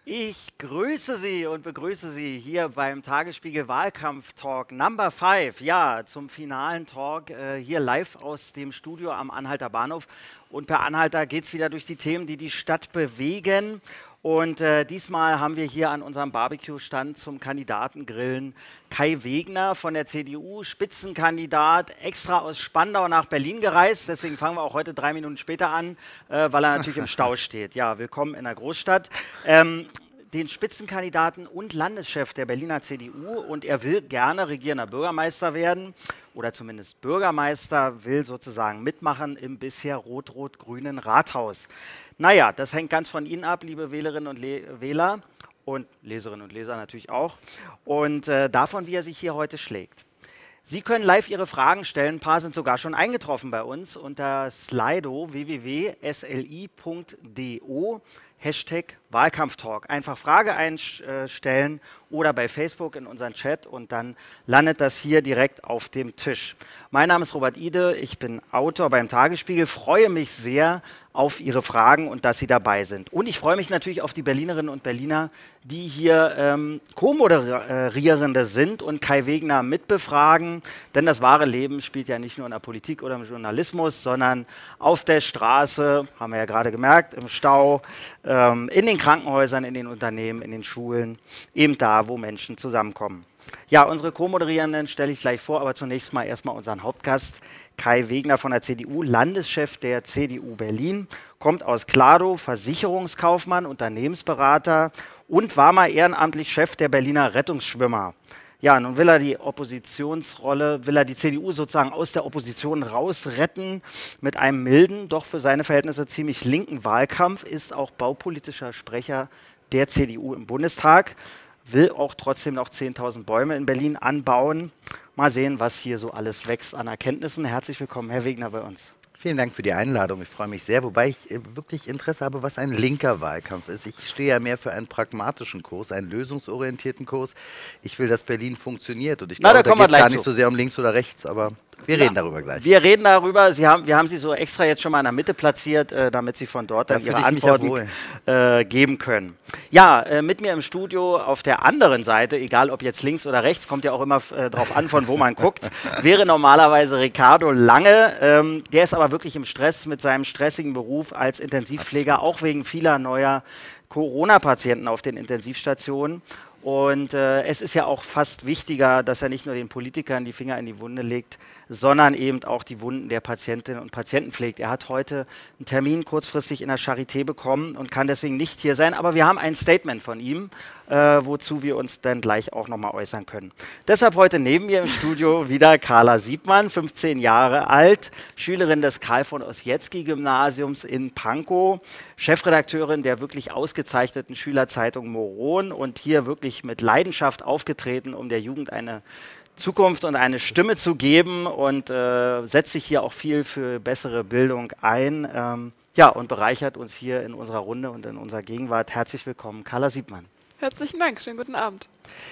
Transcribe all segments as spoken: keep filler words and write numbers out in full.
Ich grüße Sie und begrüße Sie hier beim Tagesspiegel Wahlkampf-Talk Number five. Ja, zum finalen Talk äh, hier live aus dem Studio am Anhalter Bahnhof. Und per Anhalter geht es wieder durch die Themen, die die Stadt bewegen. Und äh, diesmal haben wir hier an unserem Barbecue-Stand zum Kandidatengrillen Kai Wegner von der C D U, Spitzenkandidat, extra aus Spandau nach Berlin gereist. Deswegen fangen wir auch heute drei Minuten später an, äh, weil er natürlich im Stau steht. Ja, willkommen in der Großstadt. Ähm, den Spitzenkandidaten und Landeschef der Berliner C D U, und er will gerne regierender Bürgermeister werden oder zumindest Bürgermeister, will sozusagen mitmachen im bisher rot-rot-grünen Rathaus. Naja, das hängt ganz von Ihnen ab, liebe Wählerinnen und Le Wähler und Leserinnen und Leser natürlich auch, und äh, davon, wie er sich hier heute schlägt. Sie können live Ihre Fragen stellen, ein paar sind sogar schon eingetroffen bei uns unter Slido w w w punkt s l i punkt d o Hashtag Wahlkampftalk. Einfach Frage einstellen oder bei Facebook in unseren Chat und dann landet das hier direkt auf dem Tisch. Mein Name ist Robert Ide, ich bin Autor beim Tagesspiegel, freue mich sehr auf Ihre Fragen und dass Sie dabei sind. Und ich freue mich natürlich auf die Berlinerinnen und Berliner, die hier ähm, Co-Moderierende sind und Kai Wegner mitbefragen, denn das wahre Leben spielt ja nicht nur in der Politik oder im Journalismus, sondern auf der Straße, haben wir ja gerade gemerkt, im Stau, ähm, in den Krankenhäusern, in den Unternehmen, in den Schulen, eben da, wo Menschen zusammenkommen. Ja, unsere Co-Moderierenden stelle ich gleich vor, aber zunächst mal erstmal unseren Hauptgast, Kai Wegner von der C D U, Landeschef der C D U Berlin, kommt aus Kladow, Versicherungskaufmann, Unternehmensberater und war mal ehrenamtlich Chef der Berliner Rettungsschwimmer. Ja, nun will er die Oppositionsrolle, will er die C D U sozusagen aus der Opposition rausretten mit einem milden, doch für seine Verhältnisse ziemlich linken Wahlkampf, ist auch baupolitischer Sprecher der C D U im Bundestag, will auch trotzdem noch zehntausend Bäume in Berlin anbauen. Mal sehen, was hier so alles wächst an Erkenntnissen. Herzlich willkommen, Herr Wegner, bei uns. Vielen Dank für die Einladung. Ich freue mich sehr, wobei ich äh, wirklich Interesse habe, was ein linker Wahlkampf ist. Ich stehe ja mehr für einen pragmatischen Kurs, einen lösungsorientierten Kurs. Ich will, dass Berlin funktioniert und ich Na, glaube, da da geht es gar zu. nicht so sehr um links oder rechts, aber wir Na, reden darüber gleich. Wir reden darüber. Sie haben, wir haben Sie so extra jetzt schon mal in der Mitte platziert, äh, damit Sie von dort dann Da Ihre fühle ich mich ja Antworten wohl. äh, geben können. Ja, äh, mit mir im Studio auf der anderen Seite, egal ob jetzt links oder rechts, kommt ja auch immer äh, drauf an, von wo man guckt, wäre normalerweise Ricardo Lange. Ähm, der ist aber wirklich im Stress mit seinem stressigen Beruf als Intensivpfleger, auch wegen vieler neuer Corona-Patienten auf den Intensivstationen. Und äh, es ist ja auch fast wichtiger, dass er nicht nur den Politikern die Finger in die Wunde legt, sondern eben auch die Wunden der Patientinnen und Patienten pflegt. Er hat heute einen Termin kurzfristig in der Charité bekommen und kann deswegen nicht hier sein. Aber wir haben ein Statement von ihm, äh, wozu wir uns dann gleich auch nochmal äußern können. Deshalb heute neben mir im Studio wieder Carla Siebmann, fünfzehn Jahre alt, Schülerin des Karl von Ossietzky-Gymnasiums in Pankow, Chefredakteurin der wirklich ausgezeichneten Schülerzeitung Moron und hier wirklich mit Leidenschaft aufgetreten, um der Jugend eine Zukunft und eine Stimme zu geben, und äh, setzt sich hier auch viel für bessere Bildung ein. Ähm, ja, und bereichert uns hier in unserer Runde und in unserer Gegenwart. Herzlich willkommen, Carla Siebmann. Herzlichen Dank, schönen guten Abend.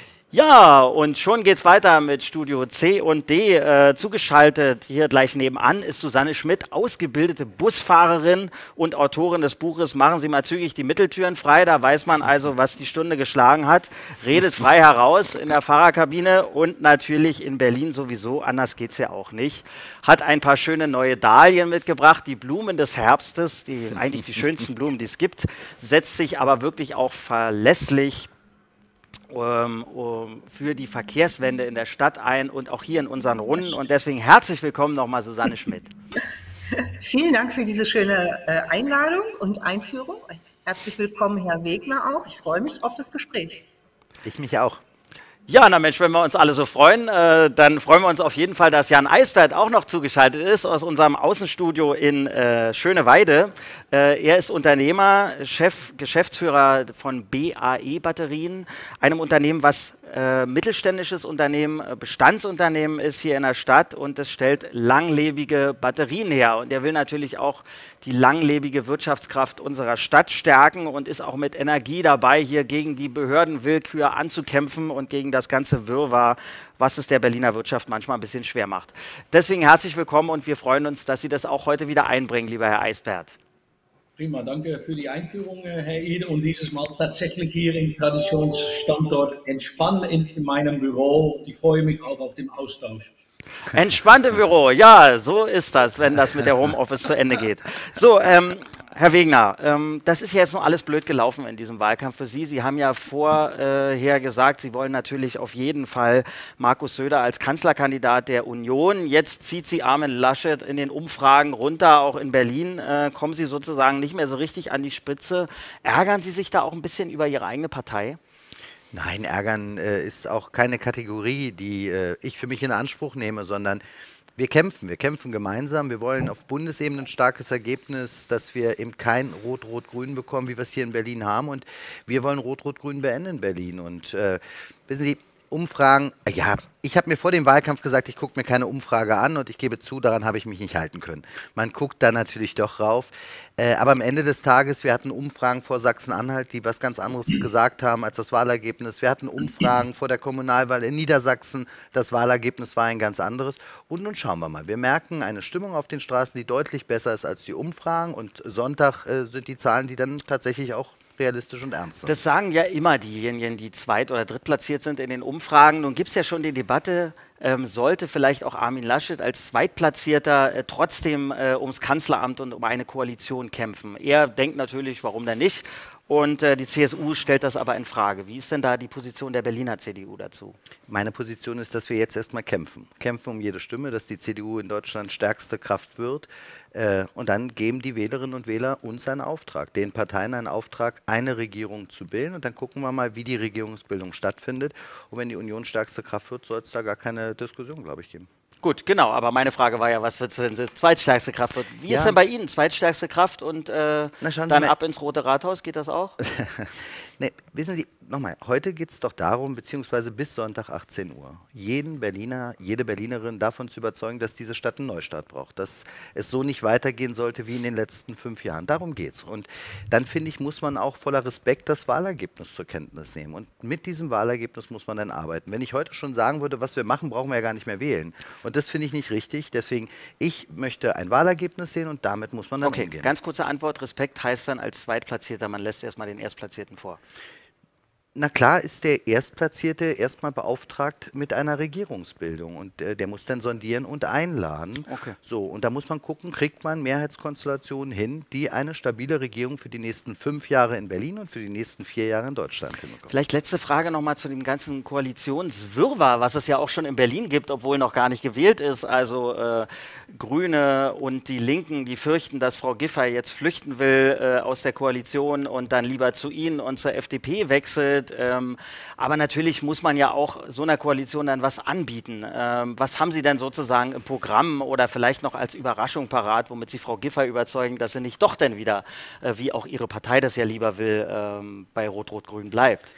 Ja, und schon geht's weiter mit Studio C und D. Äh, zugeschaltet hier gleich nebenan ist Susanne Schmidt, ausgebildete Busfahrerin und Autorin des Buches Machen Sie mal zügig die Mitteltüren frei. Da weiß man also, was die Stunde geschlagen hat. Redet frei heraus in der Fahrerkabine und natürlich in Berlin sowieso, anders geht's ja auch nicht. Hat ein paar schöne neue Dahlien mitgebracht, die Blumen des Herbstes, die eigentlich die schönsten Blumen, die es gibt, setzt sich aber wirklich auch verlässlich Um, um, für die Verkehrswende in der Stadt ein und auch hier in unseren Runden. Und deswegen herzlich willkommen nochmal, Susanne Schmidt. Vielen Dank für diese schöne äh, Einladung und Einführung. Herzlich willkommen, Herr Wegner, auch. Ich freue mich auf das Gespräch. Ich mich auch. Ja, na Mensch, wenn wir uns alle so freuen, äh, dann freuen wir uns auf jeden Fall, dass Jan Eisbert auch noch zugeschaltet ist aus unserem Außenstudio in äh, Schöneweide. Äh, er ist Unternehmer, Chef, Geschäftsführer von B A E Batterien, einem Unternehmen, was äh, mittelständisches Unternehmen, äh, Bestandsunternehmen ist hier in der Stadt, und es stellt langlebige Batterien her. Und er will natürlich auch die langlebige Wirtschaftskraft unserer Stadt stärken und ist auch mit Energie dabei, hier gegen die Behördenwillkür anzukämpfen und gegen das ganze Wirrwarr, was es der Berliner Wirtschaft manchmal ein bisschen schwer macht. Deswegen herzlich willkommen und wir freuen uns, dass Sie das auch heute wieder einbringen, lieber Herr Eisbert. Prima, danke für die Einführung, Herr Ede. Und dieses Mal tatsächlich hier im Traditionsstandort entspannen in, in meinem Büro. Ich freue mich auch auf den Austausch. Entspannt im Büro, ja, so ist das, wenn das mit der Homeoffice zu Ende geht. So, ähm, Herr Wegner, ähm, das ist ja jetzt noch alles blöd gelaufen in diesem Wahlkampf für Sie. Sie haben ja vorher gesagt, Sie wollen natürlich auf jeden Fall Markus Söder als Kanzlerkandidat der Union. Jetzt zieht Sie Armin Laschet in den Umfragen runter, auch in Berlin äh, kommen Sie sozusagen nicht mehr so richtig an die Spitze. Ärgern Sie sich da auch ein bisschen über Ihre eigene Partei? Nein, ärgern äh, ist auch keine Kategorie, die äh, ich für mich in Anspruch nehme, sondern wir kämpfen, wir kämpfen gemeinsam. Wir wollen auf Bundesebene ein starkes Ergebnis, dass wir eben kein Rot-Rot-Grün bekommen, wie wir es hier in Berlin haben. Und wir wollen Rot-Rot-Grün beenden in Berlin. Und äh, wissen Sie, Umfragen, äh, ja, ich habe mir vor dem Wahlkampf gesagt, ich gucke mir keine Umfrage an und ich gebe zu, daran habe ich mich nicht halten können. Man guckt da natürlich doch rauf. Äh, aber am Ende des Tages, wir hatten Umfragen vor Sachsen-Anhalt, die was ganz anderes gesagt haben als das Wahlergebnis. Wir hatten Umfragen vor der Kommunalwahl in Niedersachsen, das Wahlergebnis war ein ganz anderes. Und nun schauen wir mal. Wir merken eine Stimmung auf den Straßen, die deutlich besser ist als die Umfragen. Und Sonntag äh, sind die Zahlen, die dann tatsächlich auch realistisch und ernst sind. Das sagen ja immer diejenigen, die zweit- oder drittplatziert sind in den Umfragen. Nun gibt es ja schon die Debatte, ähm, sollte vielleicht auch Armin Laschet als Zweitplatzierter äh, trotzdem äh, ums Kanzleramt und um eine Koalition kämpfen. Er denkt natürlich, warum denn nicht? Und äh, die C S U stellt das aber in Frage. Wie ist denn da die Position der Berliner C D U dazu? Meine Position ist, dass wir jetzt erstmal kämpfen. Kämpfen um jede Stimme, dass die C D U in Deutschland stärkste Kraft wird. Äh, und dann geben die Wählerinnen und Wähler uns einen Auftrag, den Parteien einen Auftrag, eine Regierung zu bilden. Und dann gucken wir mal, wie die Regierungsbildung stattfindet. Und wenn die Union stärkste Kraft wird, soll es da gar keine Diskussion, glaube ich, geben. Gut, genau, aber meine Frage war ja, was wird, wenn sie zweitstärkste Kraft wird? Wie Ja. ist denn bei Ihnen zweitstärkste Kraft und äh, Na, schauen Sie dann mal. ab ins Rote Rathaus? Geht das auch? Nee, wissen Sie, nochmal, heute geht es doch darum, beziehungsweise bis Sonntag achtzehn Uhr, jeden Berliner, jede Berlinerin davon zu überzeugen, dass diese Stadt einen Neustart braucht, dass es so nicht weitergehen sollte wie in den letzten fünf Jahren. Darum geht es. Und dann, finde ich, muss man auch voller Respekt das Wahlergebnis zur Kenntnis nehmen. Und mit diesem Wahlergebnis muss man dann arbeiten. Wenn ich heute schon sagen würde, was wir machen, brauchen wir ja gar nicht mehr wählen. Und das finde ich nicht richtig. Deswegen, ich möchte ein Wahlergebnis sehen und damit muss man dann Okay, umgehen. ganz kurze Antwort. Respekt heißt dann als Zweitplatzierter, man lässt erstmal den Erstplatzierten vor. Na klar ist der Erstplatzierte erstmal beauftragt mit einer Regierungsbildung und äh, der muss dann sondieren und einladen. Okay. So, und da muss man gucken, kriegt man Mehrheitskonstellationen hin, die eine stabile Regierung für die nächsten fünf Jahre in Berlin und für die nächsten vier Jahre in Deutschland hinbekommen. Vielleicht letzte Frage nochmal zu dem ganzen Koalitionswirrwarr, was es ja auch schon in Berlin gibt, obwohl noch gar nicht gewählt ist. Also äh, Grüne und die Linken, die fürchten, dass Frau Giffey jetzt flüchten will äh, aus der Koalition und dann lieber zu Ihnen und zur F D P wechselt. Ähm, aber natürlich muss man ja auch so einer Koalition dann was anbieten. Ähm, was haben Sie denn sozusagen im Programm oder vielleicht noch als Überraschung parat, womit Sie Frau Giffey überzeugen, dass sie nicht doch dann wieder, äh, wie auch Ihre Partei das ja lieber will, ähm, bei Rot-Rot-Grün bleibt?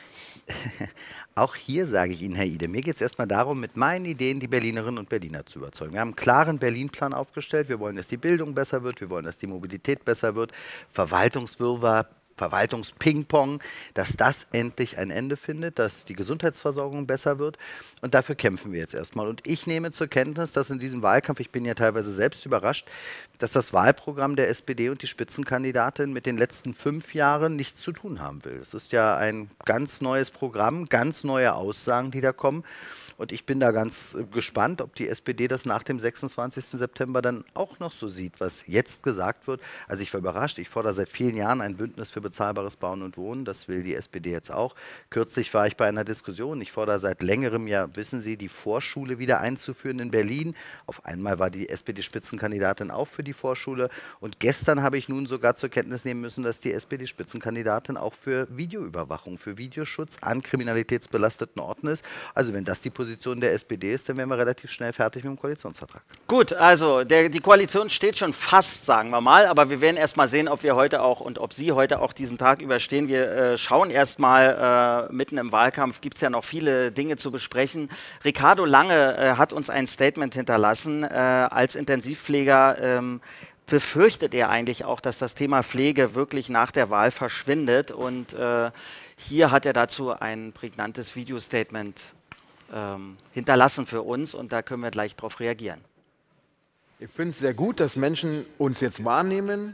Auch hier sage ich Ihnen, Herr Ide, mir geht es erstmal darum, mit meinen Ideen die Berlinerinnen und Berliner zu überzeugen. Wir haben einen klaren Berlin-Plan aufgestellt. Wir wollen, dass die Bildung besser wird. Wir wollen, dass die Mobilität besser wird. Verwaltungswirrwarr, Verwaltungsping-Pong, dass das endlich ein Ende findet, dass die Gesundheitsversorgung besser wird. Und dafür kämpfen wir jetzt erstmal. Und ich nehme zur Kenntnis, dass in diesem Wahlkampf, ich bin ja teilweise selbst überrascht, dass das Wahlprogramm der S P D und die Spitzenkandidatin mit den letzten fünf Jahren nichts zu tun haben will. Es ist ja ein ganz neues Programm, ganz neue Aussagen, die da kommen. Und ich bin da ganz äh, gespannt, ob die S P D das nach dem sechsundzwanzigsten September dann auch noch so sieht, was jetzt gesagt wird. Also ich war überrascht, ich fordere seit vielen Jahren ein Bündnis für bezahlbares Bauen und Wohnen, das will die S P D jetzt auch. Kürzlich war ich bei einer Diskussion, ich fordere seit längerem ja, wissen Sie, die Vorschule wieder einzuführen in Berlin. Auf einmal war die S P D-Spitzenkandidatin auch für die Vorschule. Und gestern habe ich nun sogar zur Kenntnis nehmen müssen, dass die S P D-Spitzenkandidatin auch für Videoüberwachung, für Videoschutz an kriminalitätsbelasteten Orten ist. Also wenn das die Position der S P D ist, dann wären wir relativ schnell fertig mit dem Koalitionsvertrag. Gut, also der, die Koalition steht schon fast, sagen wir mal, aber wir werden erst mal sehen, ob wir heute auch und ob Sie heute auch diesen Tag überstehen. Wir äh, schauen erst mal, äh, mitten im Wahlkampf gibt es ja noch viele Dinge zu besprechen. Ricardo Lange äh, hat uns ein Statement hinterlassen äh, als Intensivpfleger. Ähm, befürchtet er eigentlich auch, dass das Thema Pflege wirklich nach der Wahl verschwindet und äh, hier hat er dazu ein prägnantes Videostatement Ähm, hinterlassen für uns und da können wir gleich darauf reagieren. Ich finde es sehr gut, dass Menschen uns jetzt wahrnehmen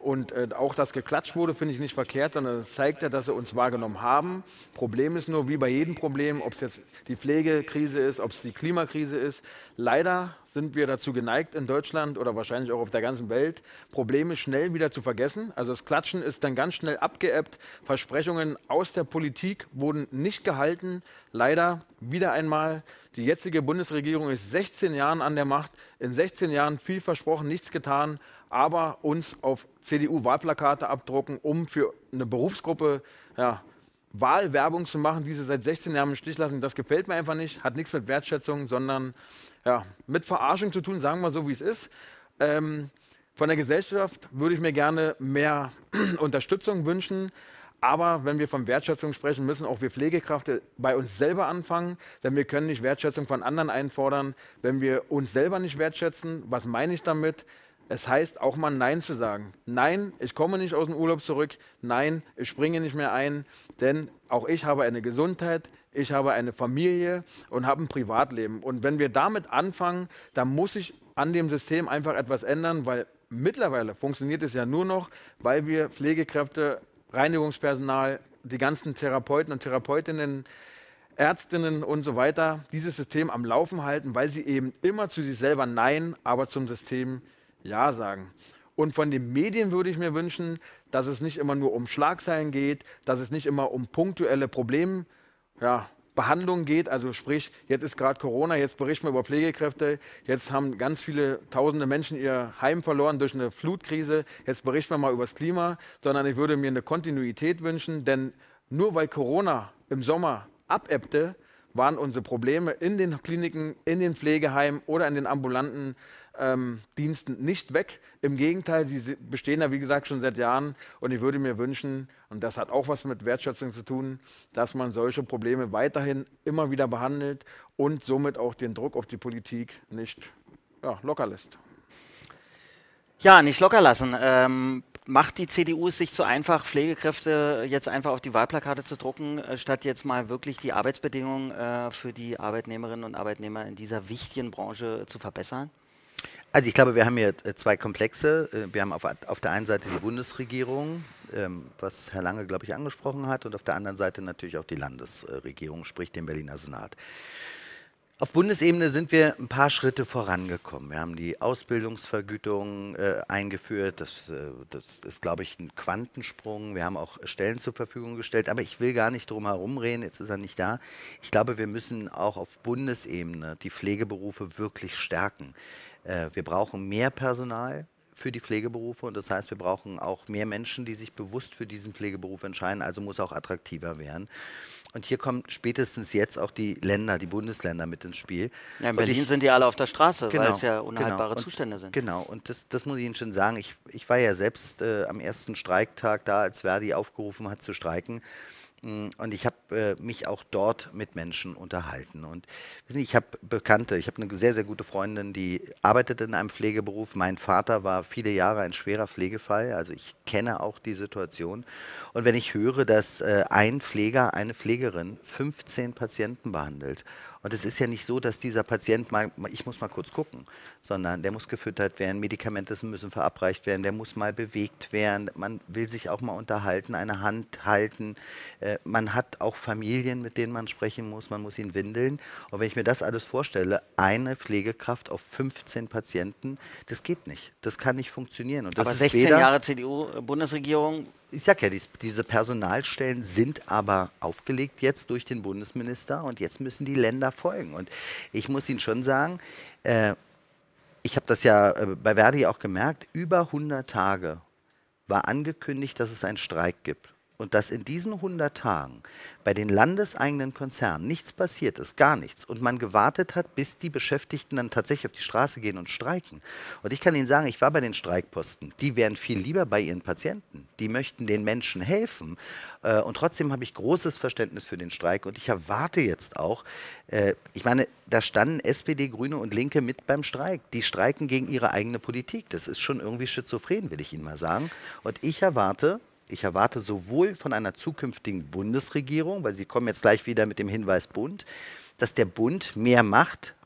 Und äh, auch, dass geklatscht wurde, finde ich nicht verkehrt, sondern es zeigt ja, dass sie uns wahrgenommen haben. Problem ist nur, wie bei jedem Problem, ob es jetzt die Pflegekrise ist, ob es die Klimakrise ist. Leider sind wir dazu geneigt in Deutschland oder wahrscheinlich auch auf der ganzen Welt, Probleme schnell wieder zu vergessen. Also das Klatschen ist dann ganz schnell abgeebbt. Versprechungen aus der Politik wurden nicht gehalten. Leider wieder einmal, die jetzige Bundesregierung ist sechzehn Jahren an der Macht. In sechzehn Jahren viel versprochen, nichts getan. Aber uns auf C D U-Wahlplakate abdrucken, um für eine Berufsgruppe ja, Wahlwerbung zu machen, die sie seit sechzehn Jahren im Stich lassen, das gefällt mir einfach nicht, hat nichts mit Wertschätzung, sondern ja, mit Verarschung zu tun, sagen wir so, wie es ist. Ähm, von der Gesellschaft würde ich mir gerne mehr Unterstützung wünschen. Aber wenn wir von Wertschätzung sprechen, müssen auch wir Pflegekräfte bei uns selber anfangen, denn wir können nicht Wertschätzung von anderen einfordern, wenn wir uns selber nicht wertschätzen. Was meine ich damit? Es heißt auch mal Nein zu sagen. Nein, ich komme nicht aus dem Urlaub zurück. Nein, ich springe nicht mehr ein, denn auch ich habe eine Gesundheit, ich habe eine Familie und habe ein Privatleben. Und wenn wir damit anfangen, dann muss sich an dem System einfach etwas ändern, weil mittlerweile funktioniert es ja nur noch, weil wir Pflegekräfte, Reinigungspersonal, die ganzen Therapeuten und Therapeutinnen, Ärztinnen und so weiter, dieses System am Laufen halten, weil sie eben immer zu sich selber Nein, aber zum System Ja sagen. Und von den Medien würde ich mir wünschen, dass es nicht immer nur um Schlagzeilen geht, dass es nicht immer um punktuelle Probleme, ja, Behandlung geht, also sprich, jetzt ist gerade Corona, jetzt berichten wir über Pflegekräfte, jetzt haben ganz viele tausende Menschen ihr Heim verloren durch eine Flutkrise, jetzt berichten wir mal über das Klima, sondern ich würde mir eine Kontinuität wünschen, denn nur weil Corona im Sommer abebbte, waren unsere Probleme in den Kliniken, in den Pflegeheimen oder in den ambulanten ähm, Diensten nicht weg. Im Gegenteil, sie bestehen ja wie gesagt schon seit Jahren und ich würde mir wünschen, und das hat auch was mit Wertschätzung zu tun, dass man solche Probleme weiterhin immer wieder behandelt und somit auch den Druck auf die Politik nicht ja, locker lässt. Ja, nicht locker lassen. Ähm, macht die C D U es sich zu einfach, Pflegekräfte jetzt einfach auf die Wahlplakate zu drucken, äh, statt jetzt mal wirklich die Arbeitsbedingungen äh, für die Arbeitnehmerinnen und Arbeitnehmer in dieser wichtigen Branche zu verbessern? Also ich glaube, wir haben hier zwei Komplexe. Wir haben auf, auf der einen Seite die Bundesregierung, ähm, was Herr Lange, glaube ich, angesprochen hat, und auf der anderen Seite natürlich auch die Landesregierung, sprich den Berliner Senat. Auf Bundesebene sind wir ein paar Schritte vorangekommen. Wir haben die Ausbildungsvergütung äh, eingeführt. Das, äh, das ist, glaube ich, ein Quantensprung. Wir haben auch Stellen zur Verfügung gestellt. Aber ich will gar nicht drum herum reden. Jetzt ist er nicht da. Ich glaube, wir müssen auch auf Bundesebene die Pflegeberufe wirklich stärken. Äh, wir brauchen mehr Personal für die Pflegeberufe und das heißt, wir brauchen auch mehr Menschen, die sich bewusst für diesen Pflegeberuf entscheiden, also muss auch attraktiver werden. Und hier kommen spätestens jetzt auch die Länder, die Bundesländer mit ins Spiel. Ja, in Berlin ich, sind die alle auf der Straße, genau, weil es ja unhaltbare genau, und, Zustände sind. Genau, und das, das muss ich Ihnen schon sagen. Ich, ich war ja selbst äh, am ersten Streiktag da, als Verdi aufgerufen hat zu streiken. Und ich habe äh, mich auch dort mit Menschen unterhalten. Und wissen Sie, ich habe Bekannte, ich habe eine sehr, sehr gute Freundin, die arbeitet in einem Pflegeberuf. Mein Vater war viele Jahre ein schwerer Pflegefall, also ich kenne auch die Situation. Und wenn ich höre, dass äh, ein Pfleger, eine Pflegerin fünfzehn Patienten behandelt, und es ist ja nicht so, dass dieser Patient mal, ich muss mal kurz gucken, sondern der muss gefüttert werden, Medikamente müssen verabreicht werden, der muss mal bewegt werden, man will sich auch mal unterhalten, eine Hand halten, äh, man hat auch Familien, mit denen man sprechen muss, man muss ihn windeln. Und wenn ich mir das alles vorstelle, eine Pflegekraft auf fünfzehn Patienten, das geht nicht, das kann nicht funktionieren. Und das aber ist sechzehn weder, Jahre C D U-Bundesregierung. Ich sage ja, dies, diese Personalstellen sind aber aufgelegt jetzt durch den Bundesminister und jetzt müssen die Länder folgen. Und ich muss Ihnen schon sagen, äh, ich habe das ja äh, bei Verdi auch gemerkt, über hundert Tage war angekündigt, dass es einen Streik gibt. Und dass in diesen hundert Tagen bei den landeseigenen Konzernen nichts passiert ist, gar nichts. Und man gewartet hat, bis die Beschäftigten dann tatsächlich auf die Straße gehen und streiken. Und ich kann Ihnen sagen, ich war bei den Streikposten. Die wären viel lieber bei ihren Patienten. Die möchten den Menschen helfen. Äh, und trotzdem habe ich großes Verständnis für den Streik. Und ich erwarte jetzt auch, äh, ich meine, da standen S P D, Grüne und Linke mit beim Streik. Die streiken gegen ihre eigene Politik. Das ist schon irgendwie schizophren, will ich Ihnen mal sagen. Und ich erwarte, Ich erwarte sowohl von einer zukünftigen Bundesregierung, weil Sie kommen jetzt gleich wieder mit dem Hinweis Bund, dass der Bund mehr macht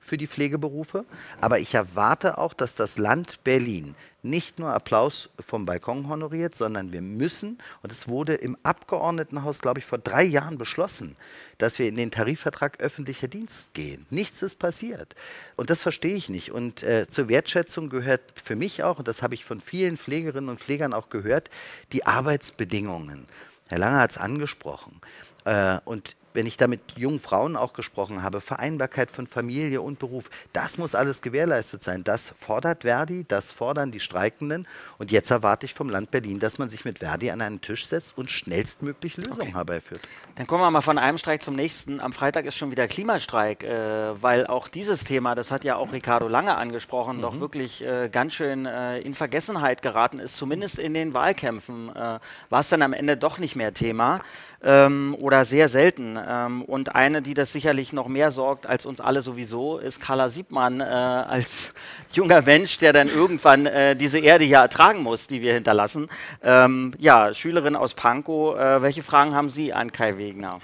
für die Pflegeberufe. Aber ich erwarte auch, dass das Land Berlin nicht nur Applaus vom Balkon honoriert, sondern wir müssen, und es wurde im Abgeordnetenhaus, glaube ich, vor drei Jahren beschlossen, dass wir in den Tarifvertrag öffentlicher Dienst gehen. Nichts ist passiert. Und das verstehe ich nicht. Und äh, zur Wertschätzung gehört für mich auch, und das habe ich von vielen Pflegerinnen und Pflegern auch gehört, die Arbeitsbedingungen. Herr Lange hat es angesprochen. Äh, und wenn ich da mit jungen Frauen auch gesprochen habe, Vereinbarkeit von Familie und Beruf, das muss alles gewährleistet sein. Das fordert Verdi, das fordern die Streikenden. Und jetzt erwarte ich vom Land Berlin, dass man sich mit Verdi an einen Tisch setzt und schnellstmöglich Lösungen Okay. herbeiführt. Dann kommen wir mal von einem Streik zum nächsten. Am Freitag ist schon wieder Klimastreik, äh, weil auch dieses Thema, das hat ja auch Ricardo Lange angesprochen, Mhm. doch wirklich äh, ganz schön äh, in Vergessenheit geraten ist. Zumindest in den Wahlkämpfen äh, war es dann am Ende doch nicht mehr Thema. Ähm, oder sehr selten. Ähm, und eine, die das sicherlich noch mehr sorgt als uns alle sowieso, ist Carla Siebmann äh, als junger Mensch, der dann irgendwann äh, diese Erde hier ertragen muss, die wir hinterlassen. Ähm, ja, Schülerin aus Pankow, äh, welche Fragen haben Sie an Kai Wegner?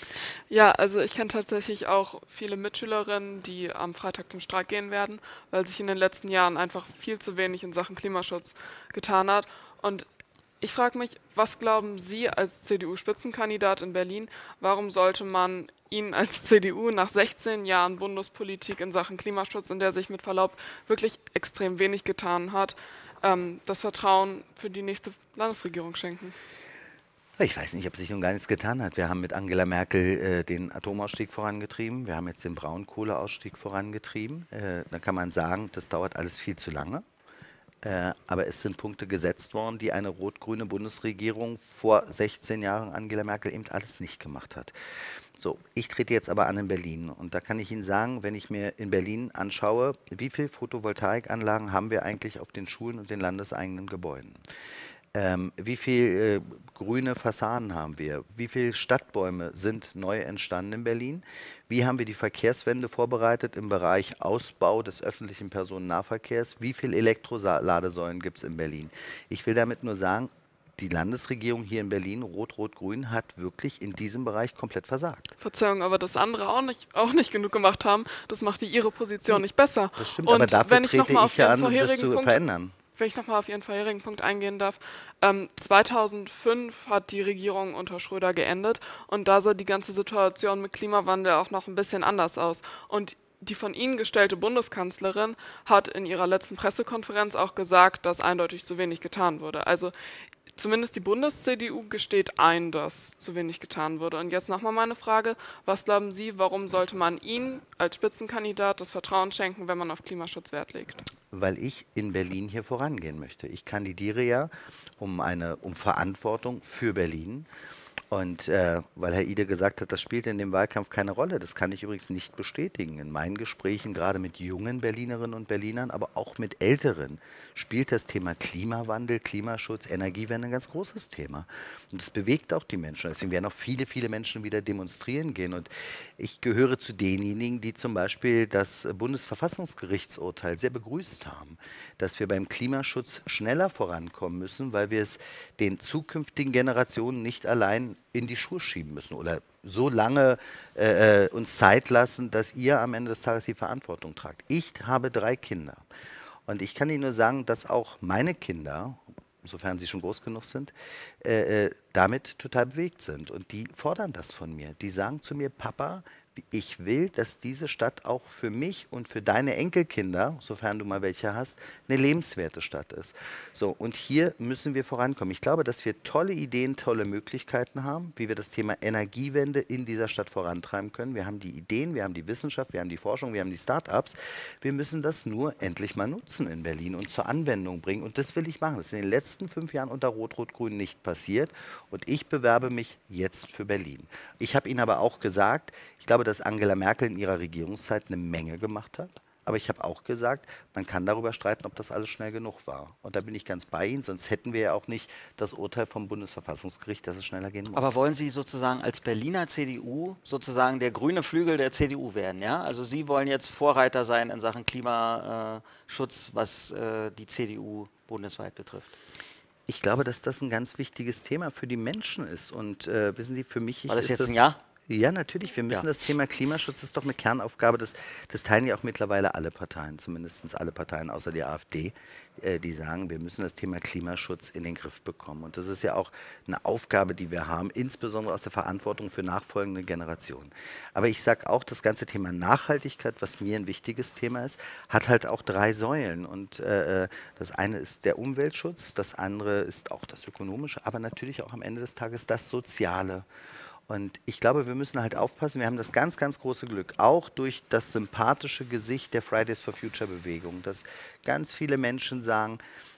Ja, also ich kenne tatsächlich auch viele Mitschülerinnen, die am Freitag zum Streik gehen werden, weil sich in den letzten Jahren einfach viel zu wenig in Sachen Klimaschutz getan hat. Und ich frage mich, was glauben Sie als C D U-Spitzenkandidat in Berlin, warum sollte man Ihnen als C D U nach sechzehn Jahren Bundespolitik in Sachen Klimaschutz, in der sich mit Verlaub wirklich extrem wenig getan hat, ähm, das Vertrauen für die nächste Landesregierung schenken? Ich weiß nicht, ob sich nun gar nichts getan hat. Wir haben mit Angela Merkel äh, den Atomausstieg vorangetrieben. Wir haben jetzt den Braunkohleausstieg vorangetrieben. Äh, da kann man sagen, das dauert alles viel zu lange. Äh, aber es sind Punkte gesetzt worden, die eine rot-grüne Bundesregierung vor sechzehn Jahren Angela Merkel eben alles nicht gemacht hat. So, ich trete jetzt aber an in Berlin und da kann ich Ihnen sagen, wenn ich mir in Berlin anschaue, wie viele Photovoltaikanlagen haben wir eigentlich auf den Schulen und den landeseigenen Gebäuden? Ähm, wie viele äh, grüne Fassaden haben wir? Wie viele Stadtbäume sind neu entstanden in Berlin? Wie haben wir die Verkehrswende vorbereitet im Bereich Ausbau des öffentlichen Personennahverkehrs? Wie viele Elektroladesäulen gibt es in Berlin? Ich will damit nur sagen, die Landesregierung hier in Berlin, Rot-Rot-Grün, hat wirklich in diesem Bereich komplett versagt. Verzeihung, aber das andere auch nicht, auch nicht genug gemacht haben, das macht die Ihre Position nicht besser. Das stimmt, Und aber dafür wenn ich noch trete mal ich auf ja Ihren an, um das vorherigen zu Punkt verändern. Wenn ich nochmal auf Ihren vorherigen Punkt eingehen darf, ähm, zweitausendfünf hat die Regierung unter Schröder geendet und da sah die ganze Situation mit Klimawandel auch noch ein bisschen anders aus. Und die von Ihnen gestellte Bundeskanzlerin hat in ihrer letzten Pressekonferenz auch gesagt, dass eindeutig zu wenig getan wurde. Also zumindest die Bundes-C D U gesteht ein, dass zu wenig getan wurde. Und jetzt nochmal meine Frage, was glauben Sie, warum sollte man Ihnen als Spitzenkandidat das Vertrauen schenken, wenn man auf Klimaschutz Wert legt? Weil ich in Berlin hier vorangehen möchte. Ich kandidiere ja um eine um Verantwortung für Berlin. Und äh, weil Herr Ide gesagt hat, das spielt in dem Wahlkampf keine Rolle, das kann ich übrigens nicht bestätigen. In meinen Gesprächen, gerade mit jungen Berlinerinnen und Berlinern, aber auch mit Älteren, spielt das Thema Klimawandel, Klimaschutz, Energiewende ein ganz großes Thema. Und es bewegt auch die Menschen. Deswegen werden auch viele, viele Menschen wieder demonstrieren gehen. Und ich gehöre zu denjenigen, die zum Beispiel das Bundesverfassungsgerichtsurteil sehr begrüßt haben, dass wir beim Klimaschutz schneller vorankommen müssen, weil wir es den zukünftigen Generationen nicht allein in die Schuhe schieben müssen oder so lange äh, uns Zeit lassen, dass ihr am Ende des Tages die Verantwortung tragt. Ich habe drei Kinder und ich kann Ihnen nur sagen, dass auch meine Kinder, sofern sie schon groß genug sind, äh, damit total bewegt sind und die fordern das von mir. Die sagen zu mir, Papa, ich will, dass diese Stadt auch für mich und für deine Enkelkinder, sofern du mal welche hast, eine lebenswerte Stadt ist. So, und hier müssen wir vorankommen. Ich glaube, dass wir tolle Ideen, tolle Möglichkeiten haben, wie wir das Thema Energiewende in dieser Stadt vorantreiben können. Wir haben die Ideen, wir haben die Wissenschaft, wir haben die Forschung, wir haben die Start-ups. Wir müssen das nur endlich mal nutzen in Berlin und zur Anwendung bringen. Und das will ich machen. Das ist in den letzten fünf Jahren unter Rot-Rot-Grün nicht passiert. Und ich bewerbe mich jetzt für Berlin. Ich habe Ihnen aber auch gesagt, ich glaube, dass Angela Merkel in ihrer Regierungszeit eine Menge gemacht hat. Aber ich habe auch gesagt, man kann darüber streiten, ob das alles schnell genug war. Und da bin ich ganz bei Ihnen, sonst hätten wir ja auch nicht das Urteil vom Bundesverfassungsgericht, dass es schneller gehen muss. Aber wollen Sie sozusagen als Berliner C D U sozusagen der grüne Flügel der C D U werden? Ja? Also Sie wollen jetzt Vorreiter sein in Sachen Klimaschutz, was äh, die C D U bundesweit betrifft? Ich glaube, dass das ein ganz wichtiges Thema für die Menschen ist. Und äh, wissen Sie, für mich War das ist jetzt das ein Ja? Ja, natürlich. Wir müssen Ja. das Thema Klimaschutz, das ist doch eine Kernaufgabe. Das, das teilen ja auch mittlerweile alle Parteien, zumindest alle Parteien außer die AfD, äh, die sagen, wir müssen das Thema Klimaschutz in den Griff bekommen. Und das ist ja auch eine Aufgabe, die wir haben, insbesondere aus der Verantwortung für nachfolgende Generationen. Aber ich sage auch, das ganze Thema Nachhaltigkeit, was mir ein wichtiges Thema ist, hat halt auch drei Säulen. Und äh, das eine ist der Umweltschutz, das andere ist auch das Ökonomische, aber natürlich auch am Ende des Tages das Soziale. Und ich glaube, wir müssen halt aufpassen, wir haben das ganz, ganz große Glück, auch durch das sympathische Gesicht der Fridays for Future Bewegung, dass ganz viele Menschen sagen,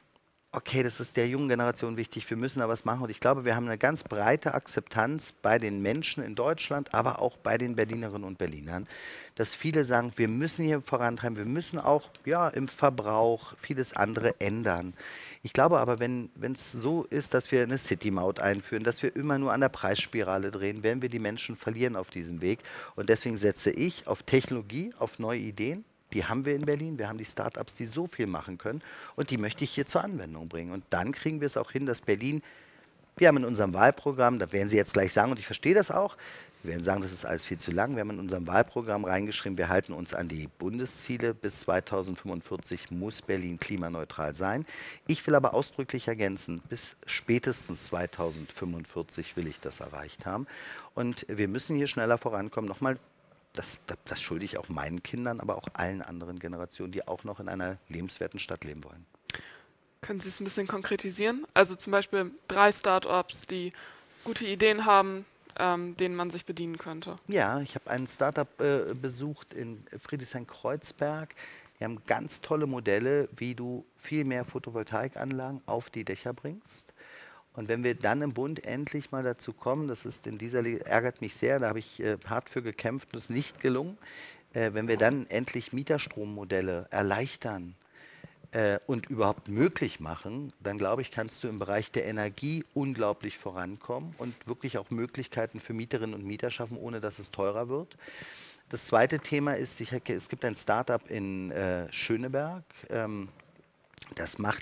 okay, das ist der jungen Generation wichtig, wir müssen da was machen. Und ich glaube, wir haben eine ganz breite Akzeptanz bei den Menschen in Deutschland, aber auch bei den Berlinerinnen und Berlinern, dass viele sagen, wir müssen hier vorantreiben, wir müssen auch ja, im Verbrauch vieles andere ändern. Ich glaube aber, wenn es so ist, dass wir eine City-Maut einführen, dass wir immer nur an der Preisspirale drehen, werden wir die Menschen verlieren auf diesem Weg. Und deswegen setze ich auf Technologie, auf neue Ideen. Die haben wir in Berlin, wir haben die Start-ups, die so viel machen können und die möchte ich hier zur Anwendung bringen. Und dann kriegen wir es auch hin, dass Berlin, wir haben in unserem Wahlprogramm, da werden Sie jetzt gleich sagen, und ich verstehe das auch, wir werden sagen, das ist alles viel zu lang, wir haben in unserem Wahlprogramm reingeschrieben, wir halten uns an die Bundesziele, bis zweitausendfünfundvierzig muss Berlin klimaneutral sein. Ich will aber ausdrücklich ergänzen, bis spätestens zweitausendfünfundvierzig will ich das erreicht haben. Und wir müssen hier schneller vorankommen. Nochmal, Das, das, das schulde ich auch meinen Kindern, aber auch allen anderen Generationen, die auch noch in einer lebenswerten Stadt leben wollen. Können Sie es ein bisschen konkretisieren? Also zum Beispiel drei Start-ups, die gute Ideen haben, ähm, denen man sich bedienen könnte. Ja, ich habe ein Startup äh, besucht in Friedrichshain-Kreuzberg. Die haben ganz tolle Modelle, wie du viel mehr Photovoltaikanlagen auf die Dächer bringst. Und wenn wir dann im Bund endlich mal dazu kommen, das ist in dieser, ärgert mich sehr, da habe ich äh, hart für gekämpft und es ist nicht gelungen, äh, wenn wir dann endlich Mieterstrommodelle erleichtern äh, und überhaupt möglich machen, dann glaube ich, kannst du im Bereich der Energie unglaublich vorankommen und wirklich auch Möglichkeiten für Mieterinnen und Mieter schaffen, ohne dass es teurer wird. Das zweite Thema ist, ich, es gibt ein Startup in äh, Schöneberg, ähm, das macht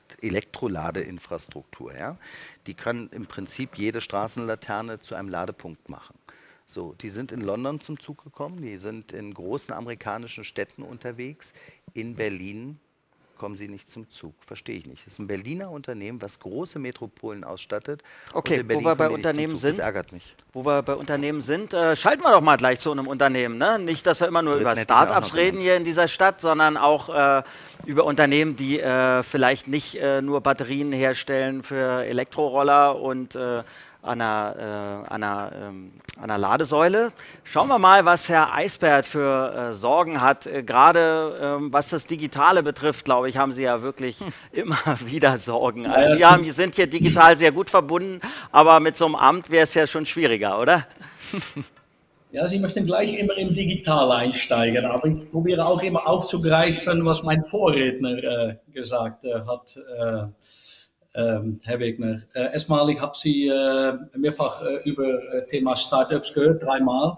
Elektroladeinfrastruktur. Ja? Die können im Prinzip jede Straßenlaterne zu einem Ladepunkt machen. So, die sind in London zum Zug gekommen, die sind in großen amerikanischen Städten unterwegs. In Berlin kommen sie nicht zum Zug. Verstehe ich nicht. Das ist ein Berliner Unternehmen, was große Metropolen ausstattet. Okay, wo wir bei Unternehmen sind, das ärgert mich. Wo wir bei Unternehmen sind, äh, schalten wir doch mal gleich zu einem Unternehmen. Ne? Nicht, dass wir immer nur über Start-ups reden hier in dieser Stadt, sondern auch äh, über Unternehmen, die äh, vielleicht nicht äh, nur Batterien herstellen für Elektroroller und äh, an einer, äh, an, einer, ähm, an einer Ladesäule. Schauen wir mal, was Herr Eisbert für äh, Sorgen hat. Äh, Gerade ähm, was das Digitale betrifft, glaube ich, haben Sie ja wirklich hm. immer wieder Sorgen. Also wir haben, sind hier digital sehr gut verbunden, aber mit so einem Amt wäre es ja schon schwieriger, oder? Ja, Sie möchten gleich immer im Digital einsteigen, aber ich probiere auch immer aufzugreifen, was mein Vorredner äh, gesagt äh, hat. Äh, Ähm, Herr Wegner, äh, erstmal, ich habe Sie äh, mehrfach äh, über äh, Thema Startups gehört, dreimal.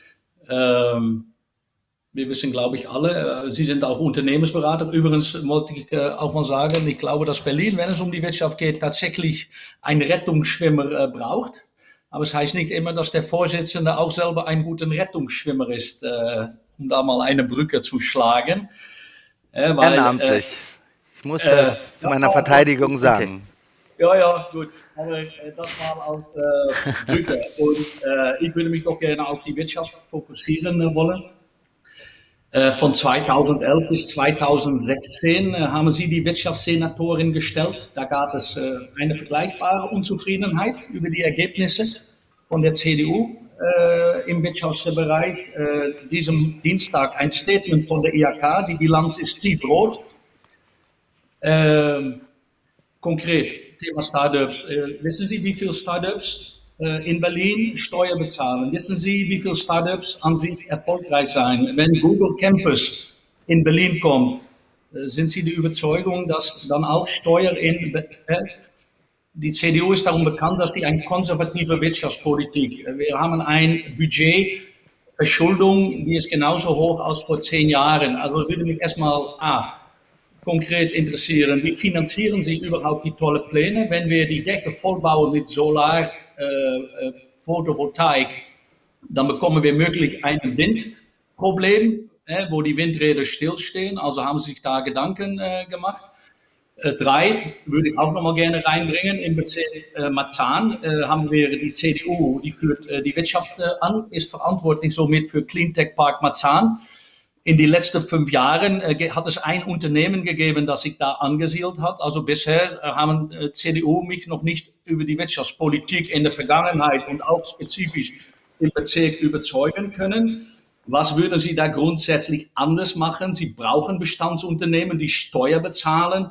Ähm, wir wissen, glaube ich, alle, äh, Sie sind auch Unternehmensberater. Übrigens wollte ich äh, auch mal sagen, ich glaube, dass Berlin, wenn es um die Wirtschaft geht, tatsächlich einen Rettungsschwimmer äh, braucht. Aber es heißt nicht immer, dass der Vorsitzende auch selber ein guter Rettungsschwimmer ist, äh, um da mal eine Brücke zu schlagen. Äh, weil, Ehrenamtlich. Äh, Ich muss das äh, zu meiner ja, Verteidigung sagen. Okay. Ja, ja, gut. Aber äh, das mal als äh, Brücke. Und äh, ich würde mich doch gerne auf die Wirtschaft fokussieren äh, wollen. Äh, von zweitausendelf bis zweitausendsechzehn äh, haben Sie die Wirtschaftssenatorin gestellt. Da gab es äh, eine vergleichbare Unzufriedenheit über die Ergebnisse von der C D U äh, im Wirtschaftsbereich. Äh, diesem Dienstag ein Statement von der I H K. Die Bilanz ist tiefrot. Ähm, konkret, Thema Startups. Äh, wissen Sie, wie viele Startups äh, in Berlin Steuer bezahlen? Wissen Sie, wie viele Startups an sich erfolgreich sein? Wenn Google Campus in Berlin kommt, äh, sind Sie die Überzeugung, dass dann auch Steuer in... Äh, die C D U ist darum bekannt, dass sie eine konservative Wirtschaftspolitik. Wir haben ein Budget, Verschuldung, die ist genauso hoch als vor zehn Jahren. Also würde mich erstmal... Ah, konkret interessieren. Wie finanzieren Sie überhaupt die tolle Pläne, wenn wir die Dächer vollbauen mit Solar, äh, Photovoltaik? dann bekommen wir möglich ein Windproblem, äh, wo die Windräder stillstehen. Also haben sie sich da Gedanken äh, gemacht. Äh, drei würde ich auch noch mal gerne reinbringen. Im Bezirk äh, Marzahn äh, haben wir die C D U, die führt äh, die Wirtschaft äh, an, ist verantwortlich somit für Cleantech Park Marzahn. In den letzten fünf Jahren äh, hat es ein Unternehmen gegeben, das sich da angesiedelt hat. Also bisher äh, haben äh, C D U mich noch nicht über die Wirtschaftspolitik in der Vergangenheit und auch spezifisch im Bezirk überzeugen können. Was würden Sie da grundsätzlich anders machen? Sie brauchen Bestandsunternehmen, die Steuer bezahlen.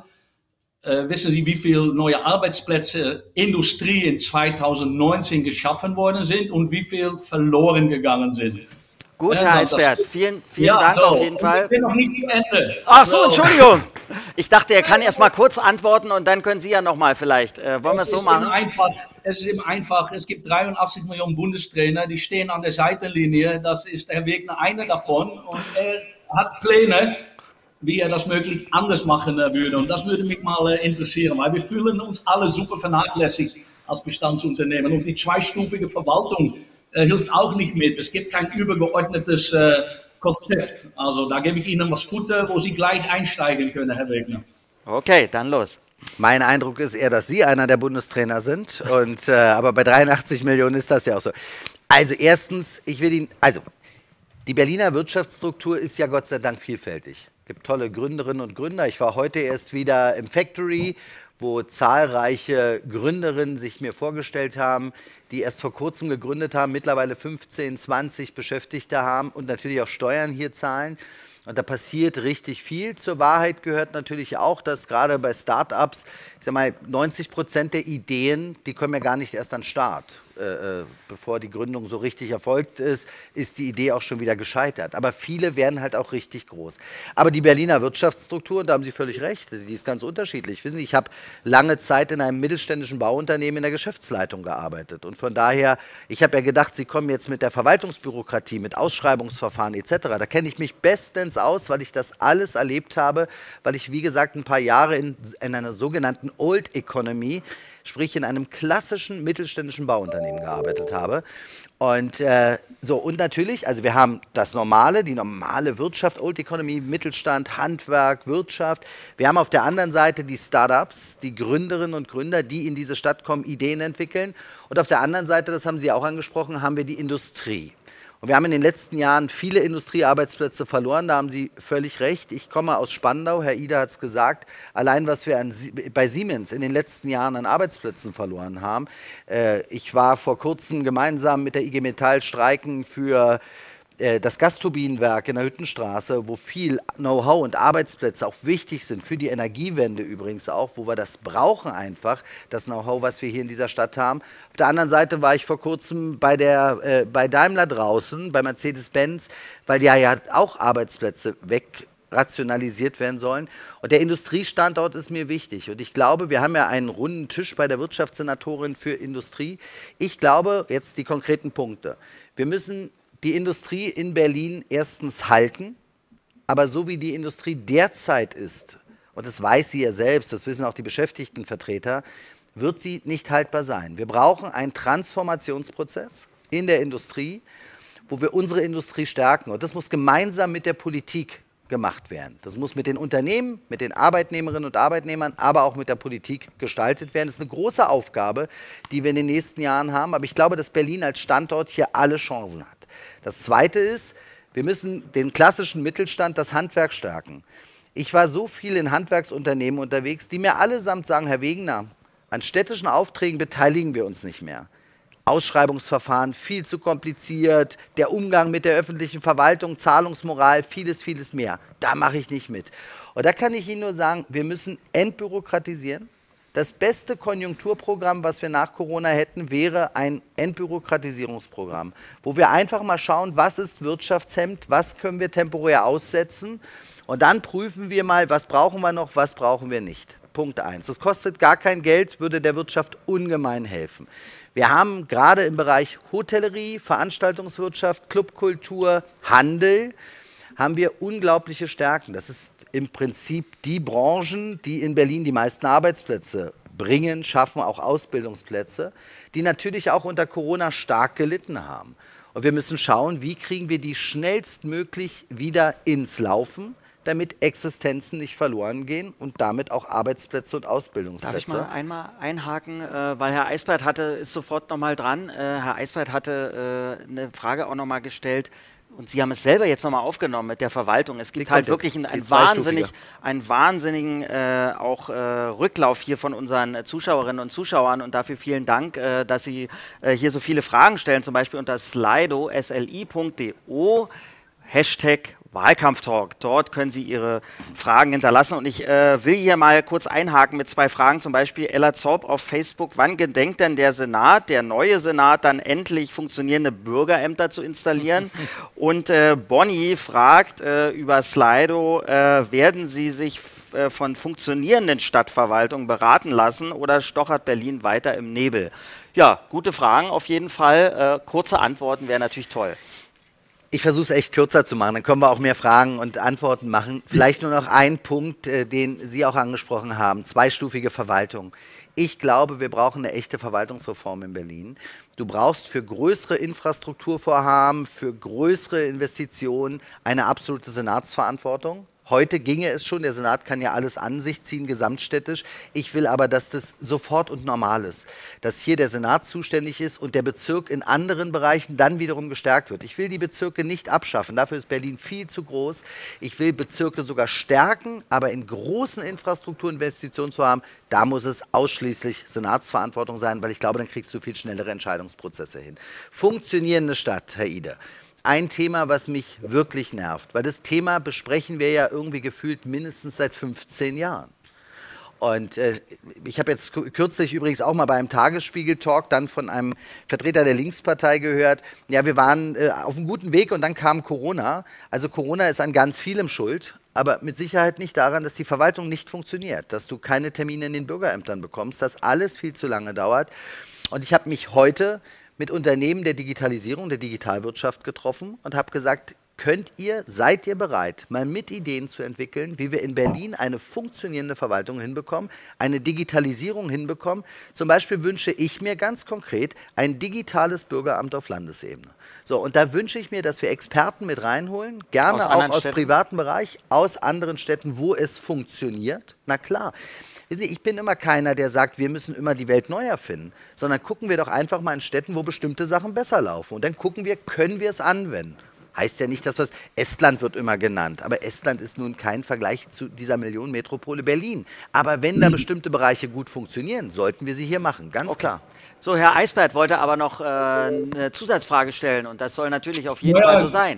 Äh, wissen Sie, wie viele neue Arbeitsplätze Industrie in zweitausendneunzehn geschaffen worden sind und wie viel verloren gegangen sind? Gut, Ja, Herr das- Eisbert, vielen, vielen Ja, Dank so. auf jeden Und Fall. Ich bin noch nicht zu Ende. Ach so, So. Entschuldigung. Ich dachte, er kann erst mal kurz antworten und dann können Sie ja noch mal vielleicht. Äh, wollen wir es Es so ist eben machen? einfach, es ist eben einfach, es gibt dreiundachtzig Millionen Bundestrainer, die stehen an der Seitenlinie. Das ist Herr Wegner einer davon und er hat Pläne, wie er das möglich anders machen äh, würde. Und das würde mich mal äh, interessieren, weil wir fühlen uns alle super vernachlässigt als Bestandsunternehmen. Und die zweistufige Verwaltung äh, hilft auch nicht mit. Es gibt kein übergeordnetes äh, Konzept. Also da gebe ich Ihnen was Futter, wo Sie gleich einsteigen können, Herr Wegner. Okay, dann los. Mein Eindruck ist eher, dass Sie einer der Bundestrainer sind. Und, äh, aber bei dreiundachtzig Millionen ist das ja auch so. Also erstens, ich will Ihnen, also die Berliner Wirtschaftsstruktur ist ja Gott sei Dank vielfältig. Es gibt tolle Gründerinnen und Gründer. Ich war heute erst wieder im Factory, wo zahlreiche Gründerinnen sich mir vorgestellt haben, die erst vor kurzem gegründet haben, mittlerweile fünfzehn, zwanzig Beschäftigte haben und natürlich auch Steuern hier zahlen. Und da passiert richtig viel. Zur Wahrheit gehört natürlich auch, dass gerade bei Startups, ich sag mal, neunzig Prozent der Ideen, die kommen ja gar nicht erst an den Start. Äh, bevor die Gründung so richtig erfolgt ist, ist die Idee auch schon wieder gescheitert. Aber viele werden halt auch richtig groß. Aber die Berliner Wirtschaftsstruktur, da haben Sie völlig recht, die ist ganz unterschiedlich. Wissen Sie, ich habe lange Zeit in einem mittelständischen Bauunternehmen in der Geschäftsleitung gearbeitet. Und von daher, ich habe ja gedacht, Sie kommen jetzt mit der Verwaltungsbürokratie, mit Ausschreibungsverfahren et cetera. Da kenne ich mich bestens aus, weil ich das alles erlebt habe, weil ich, wie gesagt, ein paar Jahre in, in einer sogenannten Old Economy, sprich in einem klassischen mittelständischen Bauunternehmen gearbeitet habe. Und äh, so, und natürlich, also wir haben das Normale, die normale Wirtschaft, Old Economy, Mittelstand, Handwerk, Wirtschaft. Wir haben auf der anderen Seite die Startups, die Gründerinnen und Gründer, die in diese Stadt kommen, Ideen entwickeln. Und auf der anderen Seite, das haben Sie auch angesprochen, haben wir die Industrie. Und wir haben in den letzten Jahren viele Industriearbeitsplätze verloren, da haben Sie völlig recht. Ich komme aus Spandau, Herr Ida hat es gesagt, allein was wir an, bei Siemens in den letzten Jahren an Arbeitsplätzen verloren haben. Äh, ich war vor kurzem gemeinsam mit der I G Metall streiken für äh, das Gasturbinenwerk in der Hüttenstraße, wo viel Know-how und Arbeitsplätze auch wichtig sind, für die Energiewende übrigens auch, wo wir das brauchen einfach, das Know-how, was wir hier in dieser Stadt haben. Auf der anderen Seite war ich vor kurzem bei, der, äh, bei Daimler draußen, bei Mercedes-Benz, weil ja, ja auch Arbeitsplätze weg rationalisiert werden sollen. Und der Industriestandort ist mir wichtig. Und ich glaube, wir haben ja einen runden Tisch bei der Wirtschaftssenatorin für Industrie. Ich glaube, jetzt die konkreten Punkte. Wir müssen die Industrie in Berlin erstens halten, aber so wie die Industrie derzeit ist, und das weiß sie ja selbst, das wissen auch die Beschäftigtenvertreter, wird sie nicht haltbar sein. Wir brauchen einen Transformationsprozess in der Industrie, wo wir unsere Industrie stärken. Und das muss gemeinsam mit der Politik gemacht werden. Das muss mit den Unternehmen, mit den Arbeitnehmerinnen und Arbeitnehmern, aber auch mit der Politik gestaltet werden. Das ist eine große Aufgabe, die wir in den nächsten Jahren haben. Aber ich glaube, dass Berlin als Standort hier alle Chancen hat. Das Zweite ist, wir müssen den klassischen Mittelstand, das Handwerk stärken. Ich war so viel in Handwerksunternehmen unterwegs, die mir allesamt sagen, Herr Wegner, an städtischen Aufträgen beteiligen wir uns nicht mehr. Ausschreibungsverfahren viel zu kompliziert, der Umgang mit der öffentlichen Verwaltung, Zahlungsmoral, vieles, vieles mehr. Da mache ich nicht mit. Und da kann ich Ihnen nur sagen, wir müssen entbürokratisieren. Das beste Konjunkturprogramm, was wir nach Corona hätten, wäre ein Entbürokratisierungsprogramm, wo wir einfach mal schauen, was ist Wirtschaftshemd, was können wir temporär aussetzen und dann prüfen wir mal, was brauchen wir noch, was brauchen wir nicht. Punkt eins. Das kostet gar kein Geld, würde der Wirtschaft ungemein helfen. Wir haben gerade im Bereich Hotellerie, Veranstaltungswirtschaft, Clubkultur, Handel, haben wir unglaubliche Stärken. Das ist im Prinzip die Branchen, die in Berlin die meisten Arbeitsplätze bringen, schaffen auch Ausbildungsplätze, die natürlich auch unter Corona stark gelitten haben. Und wir müssen schauen, wie kriegen wir die schnellstmöglich wieder ins Laufen, damit Existenzen nicht verloren gehen und damit auch Arbeitsplätze und Ausbildungsplätze. Darf ich mal einmal einhaken, äh, weil Herr Eisbert hatte, ist sofort nochmal dran. Äh, Herr Eisbert hatte äh, eine Frage auch nochmal gestellt. Und Sie haben es selber jetzt nochmal aufgenommen mit der Verwaltung. Es gibt halt wirklich einen, einen, wahnsinnig, einen wahnsinnigen äh, auch, äh, Rücklauf hier von unseren äh, Zuschauerinnen und Zuschauern. Und dafür vielen Dank, äh, dass Sie äh, hier so viele Fragen stellen. Zum Beispiel unter slido, S L I Punkt D O, Hashtag Wahlkampftalk. Dort können Sie Ihre Fragen hinterlassen. Und ich äh, will hier mal kurz einhaken mit zwei Fragen. Zum Beispiel Ella Zorb auf Facebook. Wann gedenkt denn der Senat, der neue Senat, dann endlich funktionierende Bürgerämter zu installieren? Und äh, Bonnie fragt äh, über Slido, äh, werden Sie sich äh, von funktionierenden Stadtverwaltungen beraten lassen oder stochert Berlin weiter im Nebel? Ja, gute Fragen auf jeden Fall. Äh, kurze Antworten wäre natürlich toll. Ich versuche es echt kürzer zu machen, dann können wir auch mehr Fragen und Antworten machen. Vielleicht nur noch ein Punkt, äh, den Sie auch angesprochen haben, zweistufige Verwaltung. Ich glaube, wir brauchen eine echte Verwaltungsreform in Berlin. Du brauchst für größere Infrastrukturvorhaben, für größere Investitionen eine absolute Senatsverantwortung. Heute ginge es schon, der Senat kann ja alles an sich ziehen, gesamtstädtisch. Ich will aber, dass das sofort und normal ist, dass hier der Senat zuständig ist und der Bezirk in anderen Bereichen dann wiederum gestärkt wird. Ich will die Bezirke nicht abschaffen, dafür ist Berlin viel zu groß. Ich will Bezirke sogar stärken, aber in großen Infrastrukturinvestitionen zu haben, da muss es ausschließlich Senatsverantwortung sein, weil ich glaube, dann kriegst du viel schnellere Entscheidungsprozesse hin. Funktionierende Stadt, Herr Ide. Ein Thema, was mich wirklich nervt, weil das Thema besprechen wir ja irgendwie gefühlt mindestens seit fünfzehn Jahren. Und äh, ich habe jetzt kürzlich übrigens auch mal bei einem Tagesspiegel-Talk dann von einem Vertreter der Linkspartei gehört, ja, wir waren äh, auf einem guten Weg und dann kam Corona. Also Corona ist an ganz vielem schuld, aber mit Sicherheit nicht daran, dass die Verwaltung nicht funktioniert, dass du keine Termine in den Bürgerämtern bekommst, dass alles viel zu lange dauert. Und ich habe mich heute mit Unternehmen der Digitalisierung, der Digitalwirtschaft getroffen und habe gesagt, könnt ihr, seid ihr bereit, mal mit Ideen zu entwickeln, wie wir in Berlin eine funktionierende Verwaltung hinbekommen, eine Digitalisierung hinbekommen. Zum Beispiel wünsche ich mir ganz konkret ein digitales Bürgeramt auf Landesebene. So, und da wünsche ich mir, dass wir Experten mit reinholen, gerne auch aus privatem Bereich, aus anderen Städten, wo es funktioniert. Na klar. Ich bin immer keiner, der sagt, wir müssen immer die Welt neu erfinden, sondern gucken wir doch einfach mal in Städten, wo bestimmte Sachen besser laufen. Und dann gucken wir, können wir es anwenden? Heißt ja nicht, dass was Estland wird immer genannt, aber Estland ist nun kein Vergleich zu dieser Millionenmetropole Berlin. Aber wenn da bestimmte Bereiche gut funktionieren, sollten wir sie hier machen, ganz okay. Klar. So, Herr Eisbert wollte aber noch äh, eine Zusatzfrage stellen und das soll natürlich auf jeden ja, Fall so sein.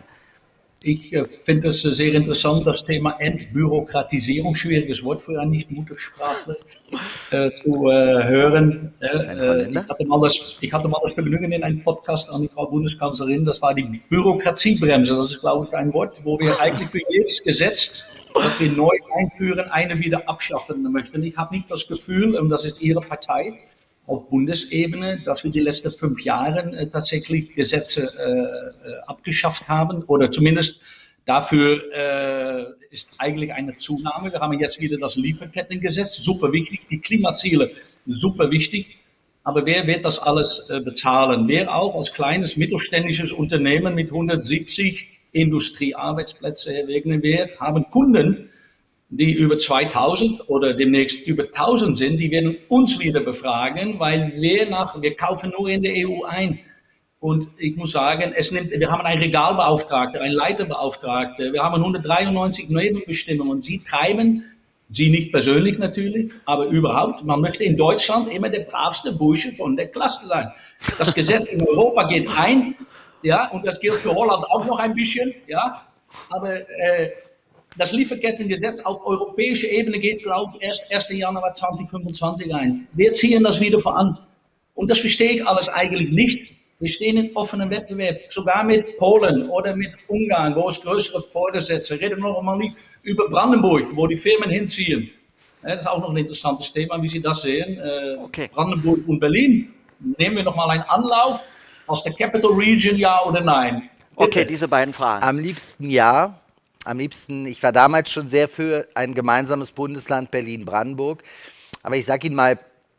Ich äh, finde es sehr interessant, das Thema Entbürokratisierung, schwieriges Wort für einen Nicht-Muttersprachler, äh, zu äh, hören. Äh, ich, hatte mal das, ich hatte mal das Vergnügen in einem Podcast an die Frau Bundeskanzlerin, das war die Bürokratiebremse. Das ist, glaube ich, ein Wort, wo wir eigentlich für jedes Gesetz, das wir neu einführen, eine wieder abschaffen möchten. Ich habe nicht das Gefühl, und das ist Ihre Partei, auf Bundesebene, dass wir die letzten fünf Jahre äh, tatsächlich Gesetze äh, abgeschafft haben oder zumindest dafür äh, ist eigentlich eine Zunahme. Wir haben jetzt wieder das Lieferkettengesetz, super wichtig, die Klimaziele, super wichtig. Aber wer wird das alles äh, bezahlen? Wer auch als kleines mittelständisches Unternehmen mit hundertsiebzig Industriearbeitsplätze, Herr Wegner, wer haben Kunden, die über zweitausend oder demnächst über tausend sind, die werden uns wieder befragen, weil wir nach, wir kaufen nur in der E U ein. Und ich muss sagen, es nimmt, wir haben einen Regalbeauftragten, einen Leiterbeauftragten, wir haben hundertdreiundneunzig Nebenbestimmungen und sie treiben, sie nicht persönlich natürlich, aber überhaupt, man möchte in Deutschland immer der bravste Bursche von der Klasse sein. Das Gesetz in Europa geht ein, ja, und das gilt für Holland auch noch ein bisschen, ja, aber äh, das Lieferkettengesetz auf europäischer Ebene geht, glaube ich, erst ersten Januar zweitausendfünfundzwanzig ein. Wir ziehen das wieder voran. Und das verstehe ich alles eigentlich nicht. Wir stehen in offenem Wettbewerb, sogar mit Polen oder mit Ungarn, wo es größere Vordersätze. Reden wir noch mal nicht über Brandenburg, wo die Firmen hinziehen. Das ist auch noch ein interessantes Thema, wie Sie das sehen. Okay. Brandenburg und Berlin. Nehmen wir noch mal einen Anlauf aus der Capital Region, ja oder nein? Bitte. Okay, diese beiden Fragen. Am liebsten ja. Am liebsten, ich war damals schon sehr für ein gemeinsames Bundesland Berlin-Brandenburg. Aber ich sage Ihnen mal,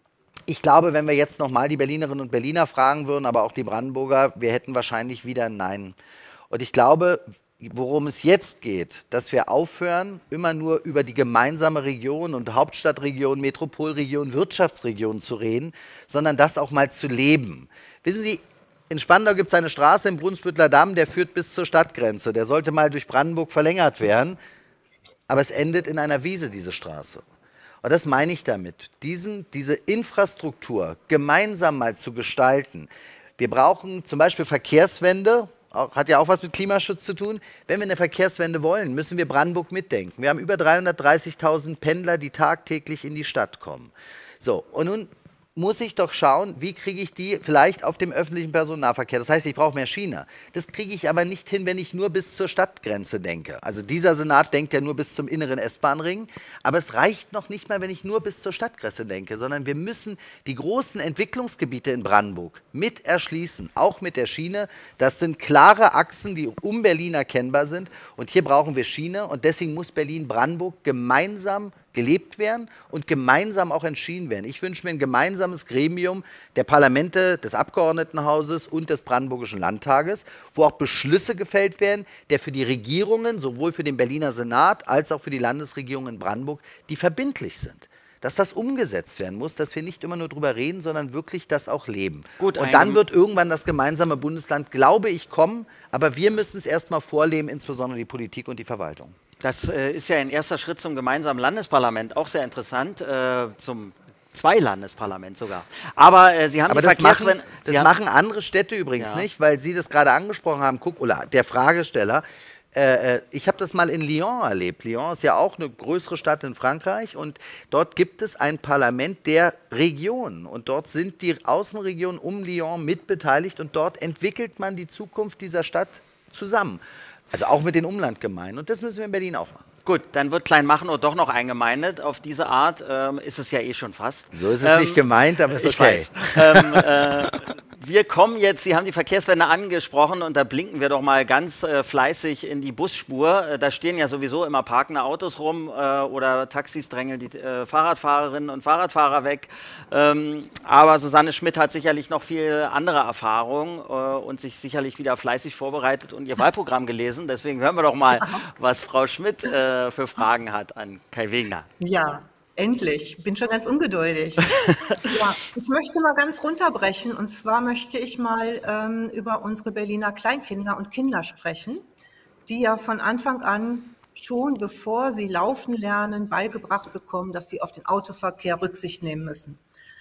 Ich glaube, wenn wir jetzt nochmal die Berlinerinnen und Berliner fragen würden, aber auch die Brandenburger, wir hätten wahrscheinlich wieder ein Nein. Und ich glaube, worum es jetzt geht, dass wir aufhören, immer nur über die gemeinsame Region und Hauptstadtregion, Metropolregion, Wirtschaftsregion zu reden, sondern das auch mal zu leben. Wissen Sie, in Spandau gibt es eine Straße im Brunsbüttler Damm, der führt bis zur Stadtgrenze. Der sollte mal durch Brandenburg verlängert werden, aber es endet in einer Wiese, diese Straße. Und das meine ich damit, diesen, diese Infrastruktur gemeinsam mal zu gestalten. Wir brauchen zum Beispiel Verkehrswende, auch, hat ja auch was mit Klimaschutz zu tun. Wenn wir eine Verkehrswende wollen, müssen wir Brandenburg mitdenken. Wir haben über dreihundertdreißigtausend Pendler, die tagtäglich in die Stadt kommen. So, und nun muss ich doch schauen, wie kriege ich die vielleicht auf dem öffentlichen Personennahverkehr. Das heißt, ich brauche mehr Schiene. Das kriege ich aber nicht hin, wenn ich nur bis zur Stadtgrenze denke. Also dieser Senat denkt ja nur bis zum inneren S-Bahn-Ring. Aber es reicht noch nicht mal, wenn ich nur bis zur Stadtgrenze denke, sondern wir müssen die großen Entwicklungsgebiete in Brandenburg mit erschließen, auch mit der Schiene. Das sind klare Achsen, die um Berlin erkennbar sind. Und hier brauchen wir Schiene. Und deswegen muss Berlin-Brandenburg gemeinsam gelebt werden und gemeinsam auch entschieden werden. Ich wünsche mir ein gemeinsames Gremium der Parlamente, des Abgeordnetenhauses und des Brandenburgischen Landtages, wo auch Beschlüsse gefällt werden, der für die Regierungen, sowohl für den Berliner Senat als auch für die Landesregierung in Brandenburg, die verbindlich sind. Dass das umgesetzt werden muss, dass wir nicht immer nur drüber reden, sondern wirklich das auch leben. Gut, und dann wird irgendwann das gemeinsame Bundesland, glaube ich, kommen, aber wir müssen es erstmal vorleben, insbesondere die Politik und die Verwaltung. Das äh, ist ja ein erster Schritt zum gemeinsamen Landesparlament, auch sehr interessant, äh, zum Zwei-Landesparlament sogar. Aber äh, Sie haben Aber die das, Verkehrswende... machen, das machen andere Städte übrigens ja. nicht, weil Sie das gerade angesprochen haben. Guck, Ulla, der Fragesteller, äh, ich habe das mal in Lyon erlebt. Lyon ist ja auch eine größere Stadt in Frankreich und dort gibt es ein Parlament der Regionen und dort sind die Außenregionen um Lyon mitbeteiligt und dort entwickelt man die Zukunft dieser Stadt zusammen. Also auch mit den Umlandgemeinden. Und das müssen wir in Berlin auch machen. Gut, dann wird Kleinmachnow doch noch eingemeindet. Auf diese Art ähm, ist es ja eh schon fast. So ist es ähm, nicht gemeint, aber es ist ich okay. Weiß. ähm, äh, wir kommen jetzt, Sie haben die Verkehrswende angesprochen und da blinken wir doch mal ganz äh, fleißig in die Busspur. Äh, da stehen ja sowieso immer parkende Autos rum äh, oder Taxis drängeln die äh, Fahrradfahrerinnen und Fahrradfahrer weg. Ähm, aber Susanne Schmidt hat sicherlich noch viel andere Erfahrung äh, und sich sicherlich wieder fleißig vorbereitet und ihr Wahlprogramm gelesen. Deswegen hören wir doch mal, was Frau Schmidt äh, für Fragen hat an Kai Wegner. Ja. Endlich, bin schon ganz ungeduldig. Ja, ich möchte mal ganz runterbrechen und zwar möchte ich mal ähm, über unsere Berliner Kleinkinder und Kinder sprechen, die ja von Anfang an schon bevor sie laufen lernen, beigebracht bekommen, dass sie auf den Autoverkehr Rücksicht nehmen müssen,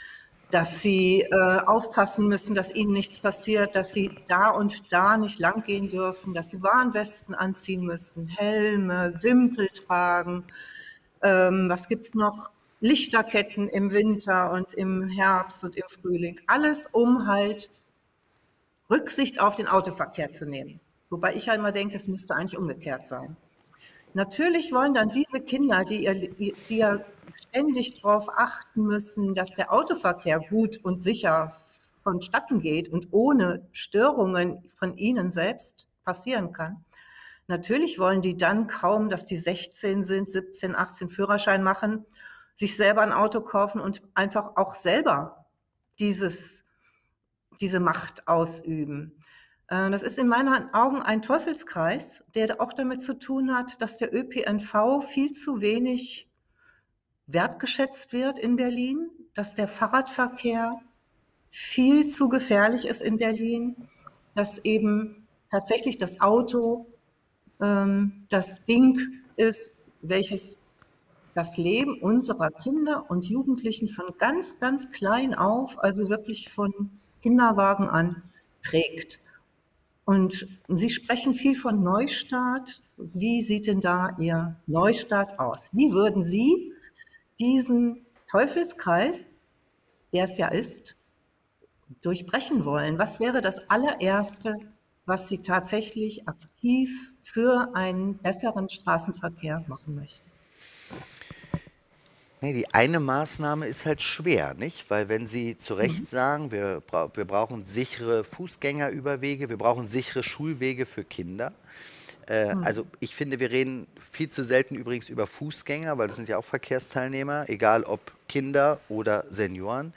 dass sie äh, aufpassen müssen, dass ihnen nichts passiert, dass sie da und da nicht lang gehen dürfen, dass sie Warnwesten anziehen müssen, Helme, Wimpel tragen. Ähm, was gibt es noch? Lichterketten im Winter und im Herbst und im Frühling. Alles, um halt Rücksicht auf den Autoverkehr zu nehmen. Wobei ich ja immer denke, es müsste eigentlich umgekehrt sein. Natürlich wollen dann diese Kinder, die, ihr, die ja ständig darauf achten müssen, dass der Autoverkehr gut und sicher vonstatten geht und ohne Störungen von ihnen selbst passieren kann, natürlich wollen die dann kaum, dass die sechzehn sind, siebzehn, achtzehn Führerschein machen, sich selber ein Auto kaufen und einfach auch selber dieses, diese Macht ausüben. Das ist in meinen Augen ein Teufelskreis, der auch damit zu tun hat, dass der Ö P N V viel zu wenig wertgeschätzt wird in Berlin, dass der Fahrradverkehr viel zu gefährlich ist in Berlin, dass eben tatsächlich das Auto das Ding ist, welches das Leben unserer Kinder und Jugendlichen von ganz, ganz klein auf, also wirklich von Kinderwagen an, prägt. Und Sie sprechen viel von Neustart. Wie sieht denn da Ihr Neustart aus? Wie würden Sie diesen Teufelskreis, der es ja ist, durchbrechen wollen? Was wäre das allererste, was Sie tatsächlich aktiv für einen besseren Straßenverkehr machen möchten? Nee, die eine Maßnahme ist halt schwer, nicht? Weil wenn Sie zu Recht mhm. sagen, wir, bra wir brauchen sichere Fußgängerüberwege, wir brauchen sichere Schulwege für Kinder. Äh, mhm. Also ich finde, wir reden viel zu selten übrigens über Fußgänger, weil das sind ja auch Verkehrsteilnehmer, egal ob Kinder oder Senioren.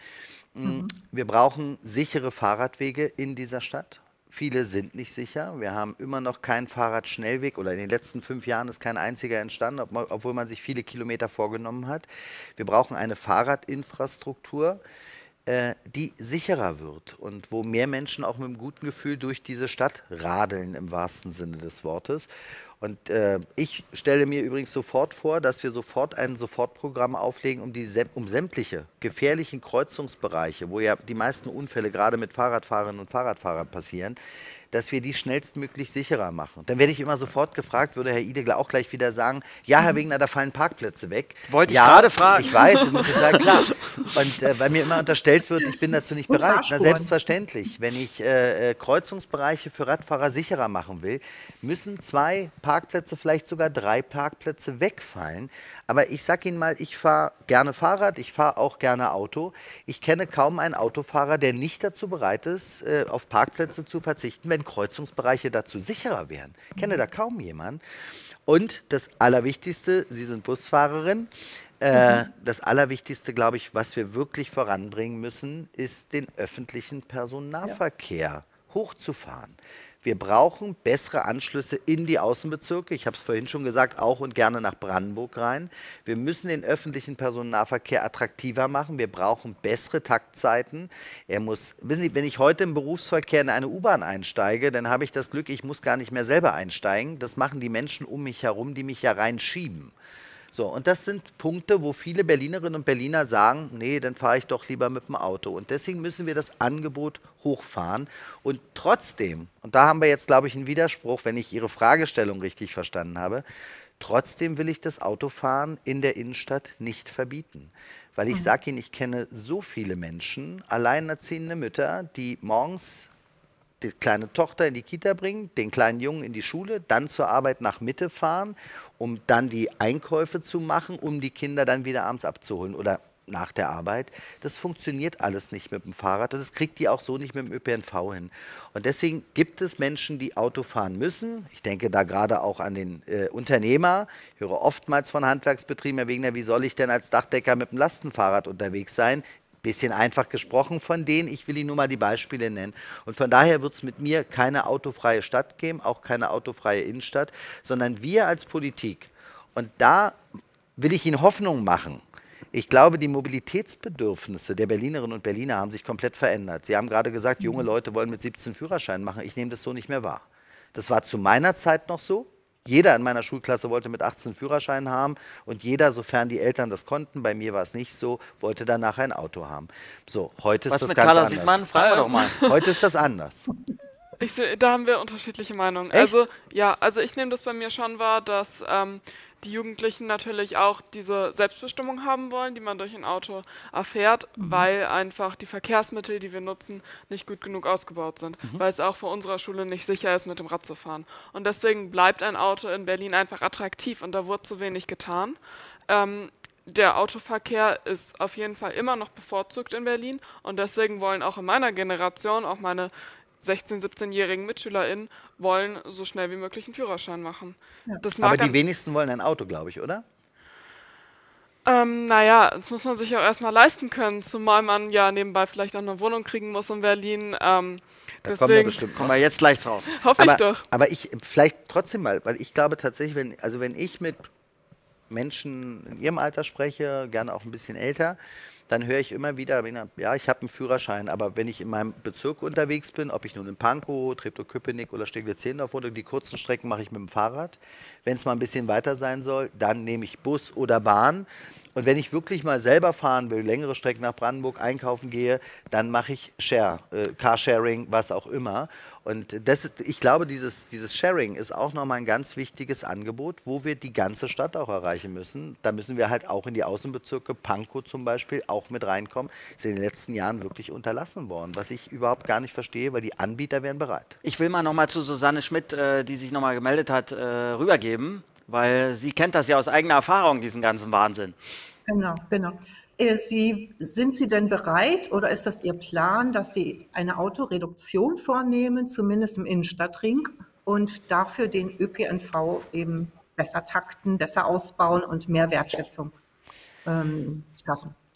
Mm, Wir brauchen sichere Fahrradwege in dieser Stadt. Viele sind nicht sicher. Wir haben immer noch keinen Fahrradschnellweg oder in den letzten fünf Jahren ist kein einziger entstanden, ob man, obwohl man sich viele Kilometer vorgenommen hat. Wir brauchen eine Fahrradinfrastruktur, äh, die sicherer wird und wo mehr Menschen auch mit einem guten Gefühl durch diese Stadt radeln im wahrsten Sinne des Wortes. Und äh, ich stelle mir übrigens sofort vor, dass wir sofort ein Sofortprogramm auflegen, um, die, säm- um sämtliche gefährlichen Kreuzungsbereiche, wo ja die meisten Unfälle gerade mit Fahrradfahrerinnen und Fahrradfahrern passieren, dass wir die schnellstmöglich sicherer machen. Und dann werde ich immer sofort gefragt, würde Herr Idegler auch gleich wieder sagen, ja, Herr Wegner, da fallen Parkplätze weg. Wollte ich ja, gerade fragen. Ich weiß, das muss ich sagen, klar. Und äh, weil mir immer unterstellt wird, ich bin dazu nicht Und bereit. Na, Fahrspuren. selbstverständlich. Wenn ich äh, äh, Kreuzungsbereiche für Radfahrer sicherer machen will, müssen zwei Parkplätze, vielleicht sogar drei Parkplätze wegfallen. Aber ich sage Ihnen mal, ich fahre gerne Fahrrad, ich fahre auch gerne Auto. Ich kenne kaum einen Autofahrer, der nicht dazu bereit ist, äh, auf Parkplätze zu verzichten, wenn Kreuzungsbereiche dazu sicherer wären. Ich kenne da kaum jemanden. Und das Allerwichtigste, Sie sind Busfahrerin, äh, das Allerwichtigste, glaube ich, was wir wirklich voranbringen müssen, ist den öffentlichen Personennahverkehr hochzufahren. Wir brauchen bessere Anschlüsse in die Außenbezirke. Ich habe es vorhin schon gesagt, auch und gerne nach Brandenburg rein. Wir müssen den öffentlichen Personennahverkehr attraktiver machen. Wir brauchen bessere Taktzeiten. Er muss, wissen Sie, wenn ich heute im Berufsverkehr in eine U-Bahn einsteige, dann habe ich das Glück, ich muss gar nicht mehr selber einsteigen. Das machen die Menschen um mich herum, die mich ja reinschieben. So, und das sind Punkte, wo viele Berlinerinnen und Berliner sagen, nee, dann fahre ich doch lieber mit dem Auto. Und deswegen müssen wir das Angebot hochfahren. Und trotzdem, und da haben wir jetzt, glaube ich, einen Widerspruch, wenn ich Ihre Fragestellung richtig verstanden habe, trotzdem will ich das Autofahren in der Innenstadt nicht verbieten. Weil ich sage Ihnen, ich kenne so viele Menschen, alleinerziehende Mütter, die morgens die kleine Tochter in die Kita bringen, den kleinen Jungen in die Schule, dann zur Arbeit nach Mitte fahren, um dann die Einkäufe zu machen, um die Kinder dann wieder abends abzuholen oder nach der Arbeit. Das funktioniert alles nicht mit dem Fahrrad und das kriegt die auch so nicht mit dem Ö P N V hin. Und deswegen gibt es Menschen, die Auto fahren müssen. Ich denke da gerade auch an den äh, Unternehmer. Ich höre oftmals von Handwerksbetrieben, Herr Wegner, wie soll ich denn als Dachdecker mit dem Lastenfahrrad unterwegs sein? Bisschen einfach gesprochen von denen, ich will Ihnen nur mal die Beispiele nennen. Und von daher wird es mit mir keine autofreie Stadt geben, auch keine autofreie Innenstadt, sondern wir als Politik. Und da will ich Ihnen Hoffnung machen. Ich glaube, die Mobilitätsbedürfnisse der Berlinerinnen und Berliner haben sich komplett verändert. Sie haben gerade gesagt, junge Leute wollen mit siebzehn Führerschein machen. Ich nehme das so nicht mehr wahr. Das war zu meiner Zeit noch so. Jeder in meiner Schulklasse wollte mit achtzehn Führerschein haben und jeder, sofern die Eltern das konnten, bei mir war es nicht so, wollte danach ein Auto haben. So, heute ist Was das mit ganz Carla anders. Siegmann? Fragen wir doch mal. Heute ist das anders. Ich seh, da haben wir unterschiedliche Meinungen. Echt? Also ja, also ich nehme das bei mir schon wahr, dass ähm, die Jugendlichen natürlich auch diese Selbstbestimmung haben wollen, die man durch ein Auto erfährt, weil einfach die Verkehrsmittel, die wir nutzen, nicht gut genug ausgebaut sind, weil es auch vor unserer Schule nicht sicher ist, mit dem Rad zu fahren. Und deswegen bleibt ein Auto in Berlin einfach attraktiv und da wurde zu wenig getan. Ähm, Der Autoverkehr ist auf jeden Fall immer noch bevorzugt in Berlin und deswegen wollen auch in meiner Generation, auch meine sechzehn-, siebzehnjährigen MitschülerInnen, wollen so schnell wie möglich einen Führerschein machen. Das mag Aber die an- wenigsten wollen ein Auto, glaube ich, oder? Ähm, naja, das muss man sich auch erstmal leisten können, zumal man ja nebenbei vielleicht auch eine Wohnung kriegen muss in Berlin. Ähm, Da kommen wir deswegen bestimmt Kommen wir jetzt gleich drauf. hoffe aber, ich doch. aber ich, vielleicht trotzdem mal, weil ich glaube tatsächlich, wenn, also wenn ich mit Menschen in ihrem Alter spreche, gerne auch ein bisschen älter, dann höre ich immer wieder, ja, ich habe einen Führerschein, aber wenn ich in meinem Bezirk unterwegs bin, ob ich nun in Pankow, Treptow-Köpenick oder Steglitz-Zehlendorf wohne, die kurzen Strecken mache ich mit dem Fahrrad. Wenn es mal ein bisschen weiter sein soll, dann nehme ich Bus oder Bahn. Und wenn ich wirklich mal selber fahren will, längere Strecken nach Brandenburg einkaufen gehe, dann mache ich Share, äh, Carsharing, was auch immer. Und das, ist- ich glaube, dieses, dieses Sharing ist auch nochmal ein ganz wichtiges Angebot, wo wir die ganze Stadt auch erreichen müssen. Da müssen wir halt auch in die Außenbezirke, Pankow zum Beispiel, auch mit reinkommen. Das ist in den letzten Jahren wirklich unterlassen worden, was ich überhaupt gar nicht verstehe, weil die Anbieter wären bereit. Ich will mal nochmal zu Susanne Schmidt, äh, die sich nochmal gemeldet hat, äh, rübergeben, weil sie kennt das ja aus eigener Erfahrung, diesen ganzen Wahnsinn. Genau, genau. Äh, Sie, sind Sie denn bereit oder ist das Ihr Plan, dass Sie eine Autoreduktion vornehmen, zumindest im Innenstadtring, und dafür den Ö P N V eben besser takten, besser ausbauen und mehr Wertschätzung ähm, schaffen?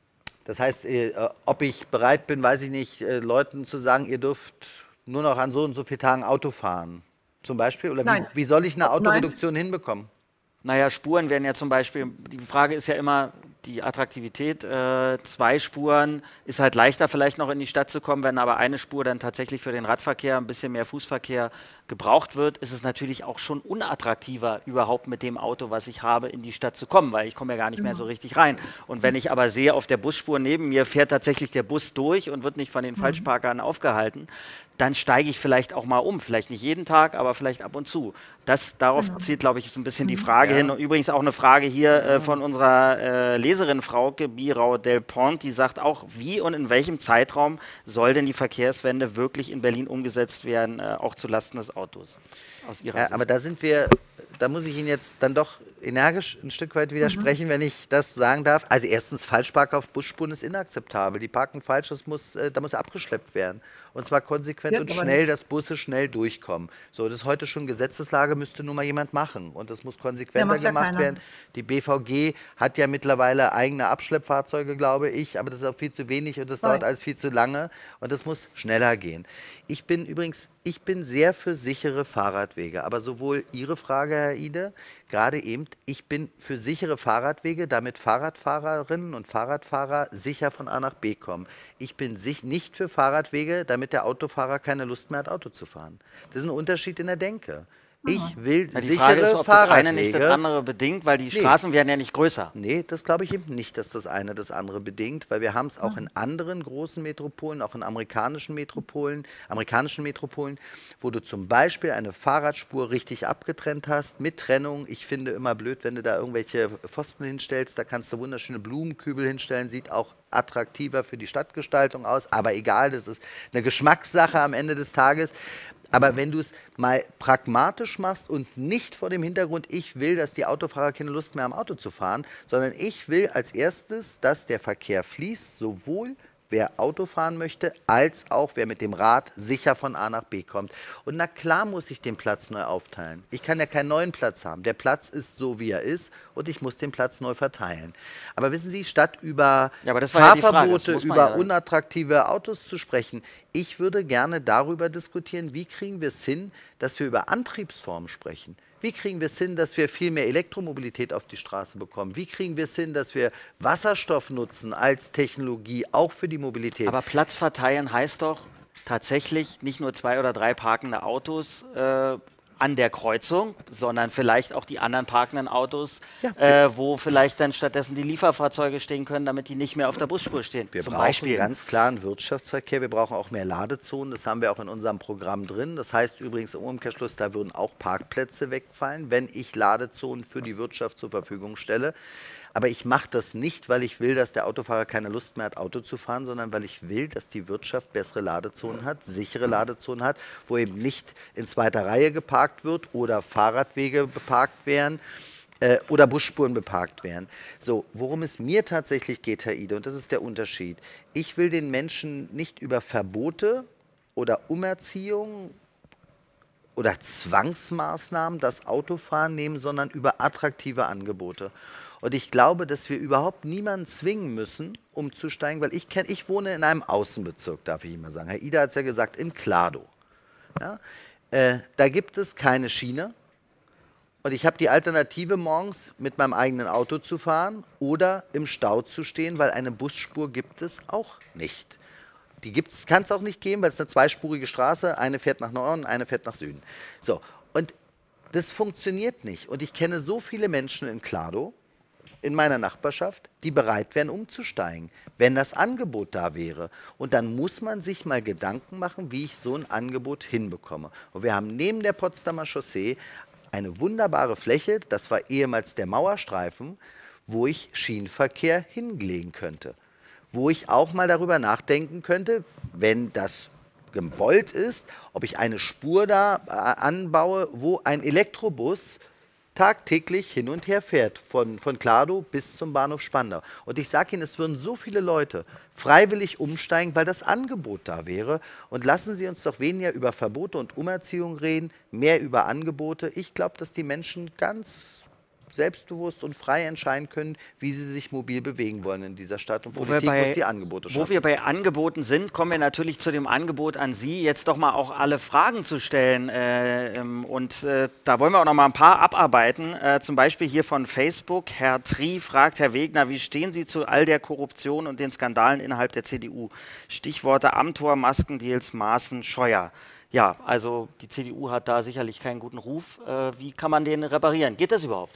Das heißt, äh, ob ich bereit bin, weiß ich nicht, äh, Leuten zu sagen, ihr dürft nur noch an so und so vielen Tagen Auto fahren, zum Beispiel? Oder wie, Nein. wie soll ich eine Nein. Autoreduktion hinbekommen? Naja, Spuren werden ja zum Beispiel, die Frage ist ja immer die Attraktivität. Äh, zwei Spuren ist halt leichter vielleicht noch in die Stadt zu kommen, wenn aber eine Spur dann tatsächlich für den Radverkehr, ein bisschen mehr Fußverkehr gebraucht wird, ist es natürlich auch schon unattraktiver, überhaupt mit dem Auto, was ich habe, in die Stadt zu kommen, weil ich komme ja gar nicht mehr so richtig rein. Und wenn ich aber sehe, auf der Busspur neben mir fährt tatsächlich der Bus durch und wird nicht von den Falschparkern aufgehalten, dann steige ich vielleicht auch mal um. Vielleicht nicht jeden Tag, aber vielleicht ab und zu. Das, darauf Genau. zielt, glaube ich, so ein bisschen die Frage Ja. hin. Und übrigens auch eine Frage hier äh, von unserer äh, Leserin Frauke Birau Del Pont, die sagt auch, wie und in welchem Zeitraum soll denn die Verkehrswende wirklich in Berlin umgesetzt werden, äh, auch zulasten des Autos, aus ihrer Ja, Sicht. aber da sind wir, da muss ich Ihnen jetzt dann doch energisch ein Stück weit widersprechen, wenn ich das sagen darf. Also erstens, Falschparken auf Busspuren ist inakzeptabel. Die parken falsch, das muss, äh, da muss abgeschleppt werden. Und zwar konsequent Wird und aber schnell, nicht. dass Busse schnell durchkommen. So, das ist heute schon Gesetzeslage, müsste nur mal jemand machen. Und das muss konsequenter macht ja gemacht keiner. werden. Die B V G hat ja mittlerweile eigene Abschleppfahrzeuge, glaube ich, aber das ist auch viel zu wenig und das Zwei. dauert alles viel zu lange und das muss schneller gehen. Ich bin übrigens, ich bin sehr für sichere Fahrradwege, aber sowohl Ihre Frage, Herr Ide, gerade eben, ich bin für sichere Fahrradwege, damit Fahrradfahrerinnen und Fahrradfahrer sicher von A nach B kommen. Ich bin sich nicht für Fahrradwege, damit der Autofahrer keine Lust mehr hat, Auto zu fahren. Das ist ein Unterschied in der Denke. Ich will Ja, die sichere Frage ist, ob das eine nicht das Fahrradwege. andere bedingt, weil die Straßen werden ja nicht größer. Nee, das glaube ich eben nicht, dass das eine das andere bedingt, weil wir haben es auch in anderen großen Metropolen, auch in amerikanischen Metropolen, amerikanischen Metropolen, wo du zum Beispiel eine Fahrradspur richtig abgetrennt hast, mit Trennung. Ich finde immer blöd, wenn du da irgendwelche Pfosten hinstellst, da kannst du wunderschöne Blumenkübel hinstellen, sieht auch attraktiver für die Stadtgestaltung aus, aber egal, das ist eine Geschmackssache am Ende des Tages. Aber wenn du es mal pragmatisch machst und nicht vor dem Hintergrund, ich will, dass die Autofahrer keine Lust mehr haben, Auto zu fahren, sondern ich will als erstes, dass der Verkehr fließt, sowohl wer Auto fahren möchte, als auch wer mit dem Rad sicher von A nach B kommt. Und na klar muss ich den Platz neu aufteilen. Ich kann ja keinen neuen Platz haben. Der Platz ist so, wie er ist und ich muss den Platz neu verteilen. Aber wissen Sie, statt über Ja, aber das war ja die Frage, das Fahrverbote, muss man über ja- unattraktive Autos zu sprechen, ich würde gerne darüber diskutieren, wie kriegen wir es hin, dass wir über Antriebsformen sprechen. Wie kriegen wir es hin, dass wir viel mehr Elektromobilität auf die Straße bekommen? Wie kriegen wir es hin, dass wir Wasserstoff nutzen als Technologie, auch für die Mobilität? Aber Platz verteilen heißt doch tatsächlich nicht nur zwei oder drei parkende Autos äh, an der Kreuzung, sondern vielleicht auch die anderen parkenden Autos, Ja. äh, wo vielleicht dann stattdessen die Lieferfahrzeuge stehen können, damit die nicht mehr auf der Busspur stehen. Wir zum brauchen Beispiel. ganz klar einen Wirtschaftsverkehr, wir brauchen auch mehr Ladezonen, das haben wir auch in unserem Programm drin. Das heißt übrigens im Umkehrschluss, da würden auch Parkplätze wegfallen, wenn ich Ladezonen für die Wirtschaft zur Verfügung stelle. Aber ich mache das nicht, weil ich will, dass der Autofahrer keine Lust mehr hat, Auto zu fahren, sondern weil ich will, dass die Wirtschaft bessere Ladezonen hat, sichere Ladezonen hat, wo eben nicht in zweiter Reihe geparkt wird oder Fahrradwege beparkt werden äh, oder Busspuren beparkt werden. So, worum es mir tatsächlich geht, Herr Ide, und das ist der Unterschied. Ich will den Menschen nicht über Verbote oder Umerziehung oder Zwangsmaßnahmen das Autofahren nehmen, sondern über attraktive Angebote. Und ich glaube, dass wir überhaupt niemanden zwingen müssen, umzusteigen, weil ich kenne, ich wohne in einem Außenbezirk, darf ich Ihnen mal sagen. Herr Ida hat es ja gesagt, in Klado. Ja? Äh, da gibt es keine Schiene. Und ich habe die Alternative, morgens mit meinem eigenen Auto zu fahren oder im Stau zu stehen, weil eine Busspur gibt es auch nicht. Die kann es auch nicht geben, weil es eine zweispurige Straße, eine fährt nach Norden, eine fährt nach Süden. So, und das funktioniert nicht. Und ich kenne so viele Menschen in Klado, in meiner Nachbarschaft, die bereit wären, umzusteigen, wenn das Angebot da wäre. Und dann muss man sich mal Gedanken machen, wie ich so ein Angebot hinbekomme. Und wir haben neben der Potsdamer Chaussee eine wunderbare Fläche, das war ehemals der Mauerstreifen, wo ich Schienenverkehr hinlegen könnte. Wo ich auch mal darüber nachdenken könnte, wenn das gewollt ist, ob ich eine Spur da äh, anbaue, wo ein Elektrobus tagtäglich hin und her fährt, von, von Klado bis zum Bahnhof Spandau. Und ich sage Ihnen, es würden so viele Leute freiwillig umsteigen, weil das Angebot da wäre. Und lassen Sie uns doch weniger über Verbote und Umerziehung reden, mehr über Angebote. Ich glaube, dass die Menschen ganz selbstbewusst und frei entscheiden können, wie sie sich mobil bewegen wollen in dieser Stadt. Und Wo wir Politik bei- muss die Angebote Wo schaffen. wir bei Angeboten sind, kommen wir natürlich zu dem Angebot an Sie, jetzt doch mal auch alle Fragen zu stellen. Äh, ähm, und äh, da wollen wir auch noch mal ein paar abarbeiten. Äh, zum Beispiel hier von Facebook. Herr Tri fragt, Herr Wegner, wie stehen Sie zu all der Korruption und den Skandalen innerhalb der C D U? Stichworte Amthor, Maskendeals, Maaßen, Scheuer. Ja, also die C D U hat da sicherlich keinen guten Ruf. Äh, wie kann man den reparieren? Geht das überhaupt?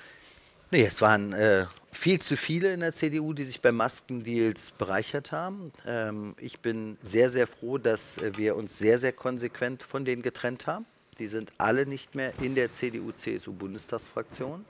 Nee, es waren äh, viel zu viele in der C D U, die sich bei Maskendeals bereichert haben. Ähm, ich bin sehr, sehr froh, dass äh, wir uns sehr, sehr konsequent von denen getrennt haben. Die sind alle nicht mehr in der C D U-C S U-Bundestagsfraktion.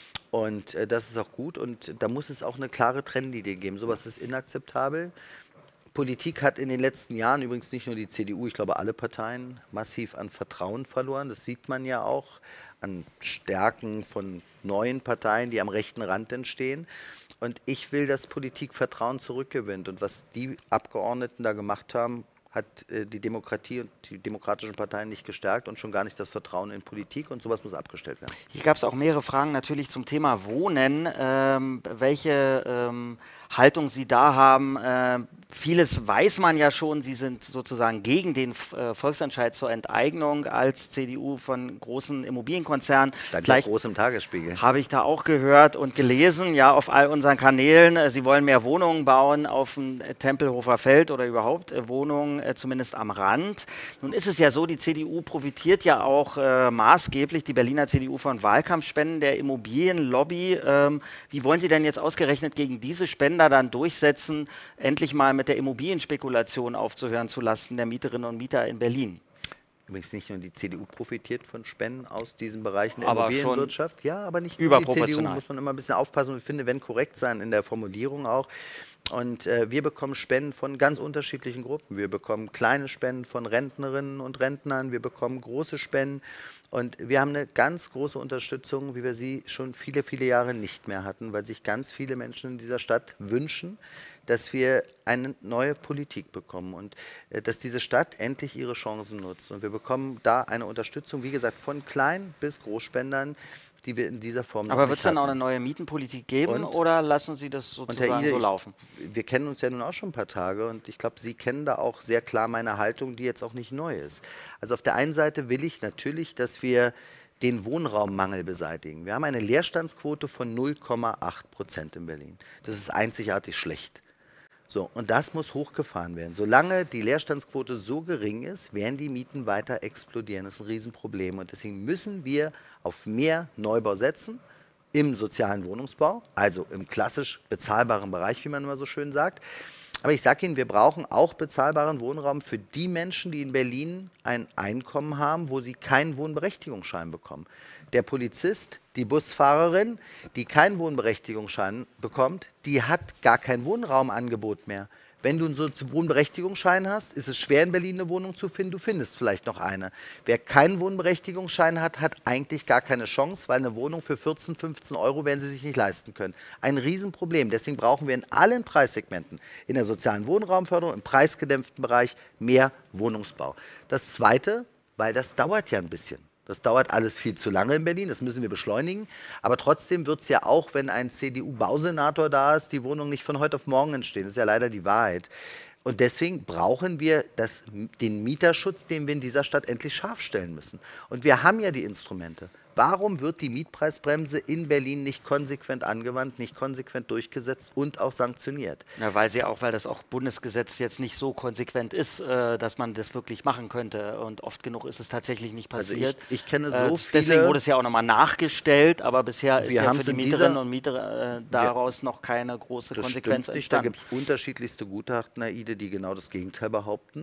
Und äh, das ist auch gut. Und da muss es auch eine klare Trennlinie geben. Sowas ist inakzeptabel. Politik hat in den letzten Jahren, übrigens nicht nur die C D U, ich glaube alle Parteien, massiv an Vertrauen verloren. Das sieht man ja auch an Stärken von neuen Parteien, die am rechten Rand entstehen. Und ich will, dass Politik Vertrauen zurückgewinnt. Und was die Abgeordneten da gemacht haben, hat äh, die Demokratie und die demokratischen Parteien nicht gestärkt und schon gar nicht das Vertrauen in Politik. Und sowas muss abgestellt werden. Hier gab es auch mehrere Fragen natürlich zum Thema Wohnen, ähm, welche ähm, Haltung Sie da haben. Ähm, vieles weiß man ja schon, Sie sind sozusagen gegen den äh, Volksentscheid zur Enteignung als C D U von großen Immobilienkonzernen. Stand ja Gleich groß im Tagesspiegel. habe ich da auch gehört und gelesen, ja, auf all unseren Kanälen. Äh, Sie wollen mehr Wohnungen bauen auf dem äh, Tempelhofer Feld oder überhaupt äh, Wohnungen, äh, zumindest am Rand. Nun ist es ja so, die C D U profitiert ja auch äh, maßgeblich, die Berliner C D U, von Wahlkampfspenden der Immobilienlobby. Ähm, wie wollen Sie denn jetzt ausgerechnet gegen diese Spender dann durchsetzen, endlich mal mit der Immobilienspekulation aufzuhören zu lassen der Mieterinnen und Mieter in Berlin? Übrigens nicht nur die C D U profitiert von Spenden aus diesen Bereichen der Aber schon Immobilienwirtschaft. Ja, aber nicht nur die C D U, überproportional. muss man immer ein bisschen aufpassen. Und ich finde, wenn korrekt sein in der Formulierung auch. Und äh, wir bekommen Spenden von ganz unterschiedlichen Gruppen. Wir bekommen kleine Spenden von Rentnerinnen und Rentnern. Wir bekommen große Spenden. Und wir haben eine ganz große Unterstützung, wie wir sie schon viele, viele Jahre nicht mehr hatten, weil sich ganz viele Menschen in dieser Stadt wünschen, dass wir eine neue Politik bekommen und äh, dass diese Stadt endlich ihre Chancen nutzt. Und wir bekommen da eine Unterstützung, wie gesagt, von Klein- bis Großspendern, die wir in dieser Form noch Aber nicht wird es dann auch hatten. eine neue Mietenpolitik geben Und- oder lassen Sie das Und Herr sozusagen Ide, so ich- laufen? wir kennen uns ja nun auch schon ein paar Tage und ich glaube, Sie kennen da auch sehr klar meine Haltung, die jetzt auch nicht neu ist. Also auf der einen Seite will ich natürlich, dass wir den Wohnraummangel beseitigen. Wir haben eine Leerstandsquote von null Komma acht Prozent in Berlin. Das ist einzigartig schlecht. So, und das muss hochgefahren werden. Solange die Leerstandsquote so gering ist, werden die Mieten weiter explodieren. Das ist ein Riesenproblem. Und deswegen müssen wir auf mehr Neubau setzen im sozialen Wohnungsbau, also im klassisch bezahlbaren Bereich, wie man immer so schön sagt. Aber ich sage Ihnen, wir brauchen auch bezahlbaren Wohnraum für die Menschen, die in Berlin ein Einkommen haben, wo sie keinen Wohnberechtigungsschein bekommen. Der Polizist, die Busfahrerin, die keinen Wohnberechtigungsschein bekommt, die hat gar kein Wohnraumangebot mehr. Wenn du einen so einen Wohnberechtigungsschein hast, ist es schwer, in Berlin eine Wohnung zu finden. Du findest vielleicht noch eine. Wer keinen Wohnberechtigungsschein hat, hat eigentlich gar keine Chance, weil eine Wohnung für vierzehn, fünfzehn Euro werden sie sich nicht leisten können. Ein Riesenproblem. Deswegen brauchen wir in allen Preissegmenten, in der sozialen Wohnraumförderung, im preisgedämpften Bereich, mehr Wohnungsbau. Das Zweite, weil das dauert ja ein bisschen. Das dauert alles viel zu lange in Berlin, das müssen wir beschleunigen. Aber trotzdem wird es ja auch, wenn ein C D U-Bausenator da ist, die Wohnung nicht von heute auf morgen entstehen. Das ist ja leider die Wahrheit. Und deswegen brauchen wir das, den Mieterschutz, den wir in dieser Stadt endlich scharf stellen müssen. Und wir haben ja die Instrumente. Warum wird die Mietpreisbremse in Berlin nicht konsequent angewandt, nicht konsequent durchgesetzt und auch sanktioniert? Ja, weil sie auch, weil das auch Bundesgesetz jetzt nicht so konsequent ist, äh, dass man das wirklich machen könnte. Und oft genug ist es tatsächlich nicht Also passiert. ich, ich kenne so Äh, viele... Deswegen wurde es ja auch nochmal nachgestellt, aber bisher ist Wir ja haben's für die in Mieterinnen dieser- und Mieter äh, daraus noch keine große Das Konsequenz stimmt nicht. Da entstanden. gibt es unterschiedlichste Gutachten, Aide, die genau das Gegenteil behaupten.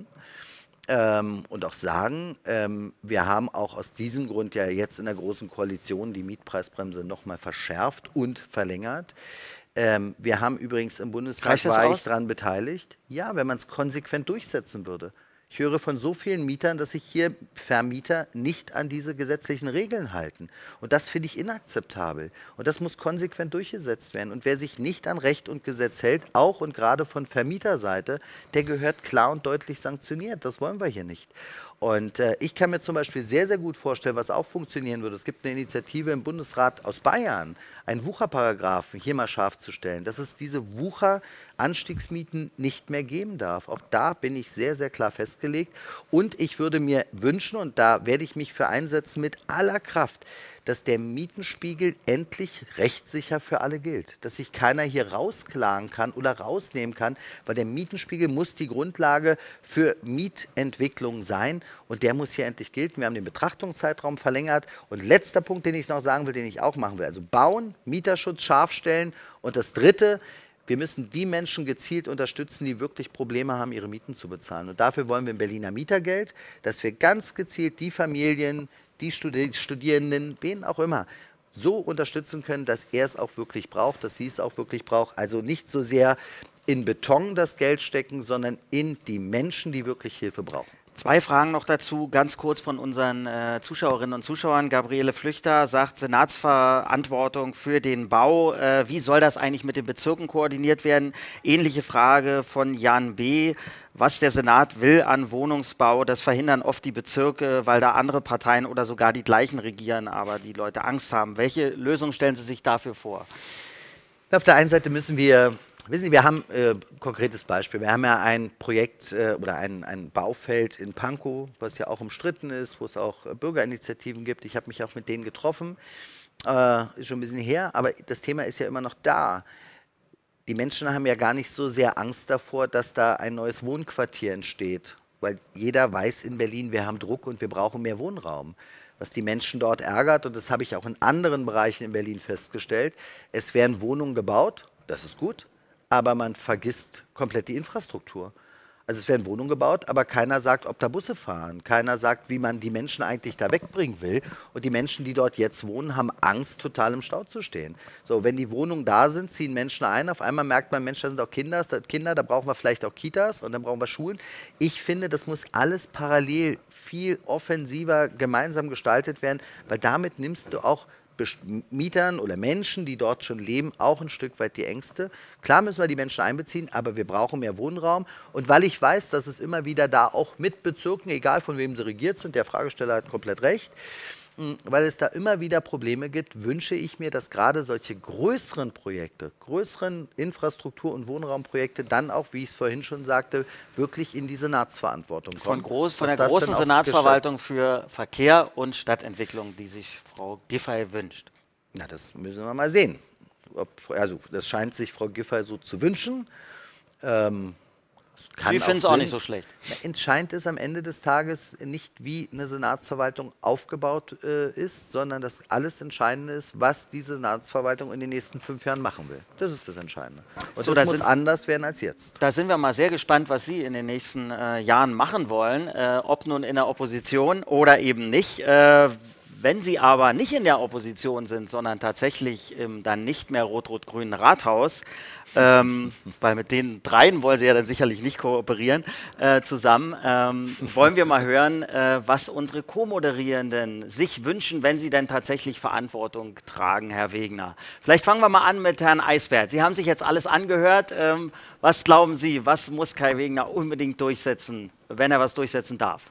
Ähm, und auch sagen, ähm, wir haben auch aus diesem Grund ja jetzt in der Großen Koalition die Mietpreisbremse nochmal verschärft und verlängert. Ähm, wir haben übrigens im Bundestag, Reicht das war aus? ich daran beteiligt, ja, wenn man es konsequent durchsetzen würde. Ich höre von so vielen Mietern, dass sich hier Vermieter nicht an diese gesetzlichen Regeln halten. Und das finde ich inakzeptabel. Und das muss konsequent durchgesetzt werden. Und wer sich nicht an Recht und Gesetz hält, auch und gerade von Vermieterseite, der gehört klar und deutlich sanktioniert. Das wollen wir hier nicht. Und äh, ich kann mir zum Beispiel sehr, sehr gut vorstellen, was auch funktionieren würde. Es gibt eine Initiative im Bundesrat aus Bayern, einen Wucherparagraphen hier mal scharf zu stellen, dass es diese Wucheranstiegsmieten nicht mehr geben darf. Auch da bin ich sehr, sehr klar festgelegt. Und ich würde mir wünschen, und da werde ich mich für einsetzen mit aller Kraft, dass der Mietenspiegel endlich rechtssicher für alle gilt. Dass sich keiner hier rausklagen kann oder rausnehmen kann, weil der Mietenspiegel muss die Grundlage für Mietentwicklung sein und der muss hier endlich gelten. Wir haben den Betrachtungszeitraum verlängert und letzter Punkt, den ich noch sagen will, den ich auch machen will, also bauen, Mieterschutz scharf stellen und das dritte, wir müssen die Menschen gezielt unterstützen, die wirklich Probleme haben, ihre Mieten zu bezahlen. Und dafür wollen wir ein Berliner Mietergeld, dass wir ganz gezielt die Familien, die Studi Studierenden, wen auch immer, so unterstützen können, dass er es auch wirklich braucht, dass sie es auch wirklich braucht. Also nicht so sehr in Beton das Geld stecken, sondern in die Menschen, die wirklich Hilfe brauchen. Zwei Fragen noch dazu, ganz kurz von unseren äh, Zuschauerinnen und Zuschauern. Gabriele Flüchter sagt, Senatsverantwortung für den Bau. Äh, wie soll das eigentlich mit den Bezirken koordiniert werden? Ähnliche Frage von Jan B. Was der Senat will an Wohnungsbau, das verhindern oft die Bezirke, weil da andere Parteien oder sogar die gleichen regieren, aber die Leute Angst haben. Welche Lösung stellen Sie sich dafür vor? Auf der einen Seite müssen wir... Wissen Sie, wir haben äh, ein konkretes Beispiel. Wir haben ja ein Projekt äh, oder ein, ein Baufeld in Pankow, was ja auch umstritten ist, wo es auch äh, Bürgerinitiativen gibt. Ich habe mich auch mit denen getroffen, äh, ist schon ein bisschen her, aber das Thema ist ja immer noch da. Die Menschen haben ja gar nicht so sehr Angst davor, dass da ein neues Wohnquartier entsteht, weil jeder weiß in Berlin, wir haben Druck und wir brauchen mehr Wohnraum. Was die Menschen dort ärgert, und das habe ich auch in anderen Bereichen in Berlin festgestellt, es werden Wohnungen gebaut, das ist gut, aber man vergisst komplett die Infrastruktur. Also es werden Wohnungen gebaut, aber keiner sagt, ob da Busse fahren. Keiner sagt, wie man die Menschen eigentlich da wegbringen will. Und die Menschen, die dort jetzt wohnen, haben Angst, total im Stau zu stehen. So, wenn die Wohnungen da sind, ziehen Menschen ein. Auf einmal merkt man, Mensch, da sind auch Kinder, da, Kinder, da brauchen wir vielleicht auch Kitas und dann brauchen wir Schulen. Ich finde, das muss alles parallel viel offensiver gemeinsam gestaltet werden, weil damit nimmst du auch Mietern oder Menschen, die dort schon leben, auch ein Stück weit die Ängste. Klar müssen wir die Menschen einbeziehen, aber wir brauchen mehr Wohnraum. Und weil ich weiß, dass es immer wieder da auch mit Bezirken, egal von wem sie regiert sind, der Fragesteller hat komplett recht, weil es da immer wieder Probleme gibt, wünsche ich mir, dass gerade solche größeren Projekte, größeren Infrastruktur- und Wohnraumprojekte dann auch, wie ich es vorhin schon sagte, wirklich in die Senatsverantwortung kommen. Von, groß, von der großen Senatsverwaltung für Verkehr und Stadtentwicklung, die sich Frau Giffey wünscht. Na, das müssen wir mal sehen. Ob, also, das scheint sich Frau Giffey so zu wünschen. Ähm, Sie finden es auch nicht so schlecht. Entscheidend ist am Ende des Tages nicht, wie eine Senatsverwaltung aufgebaut äh, ist, sondern dass alles Entscheidende ist, was diese Senatsverwaltung in den nächsten fünf Jahren machen will. Das ist das Entscheidende. Und so, das da muss sind, anders werden als jetzt. Da sind wir mal sehr gespannt, was Sie in den nächsten äh, Jahren machen wollen, äh, ob nun in der Opposition oder eben nicht. Äh, Wenn Sie aber nicht in der Opposition sind, sondern tatsächlich im dann nicht mehr rot-rot-grünen Rathaus, ähm, weil mit den dreien wollen Sie ja dann sicherlich nicht kooperieren, äh, zusammen, ähm, wollen wir mal hören, äh, was unsere Co-Moderierenden sich wünschen, wenn sie denn tatsächlich Verantwortung tragen, Herr Wegner. Vielleicht fangen wir mal an mit Herrn Eisbert. Sie haben sich jetzt alles angehört. Ähm, was glauben Sie, was muss Kai Wegner unbedingt durchsetzen, wenn er was durchsetzen darf?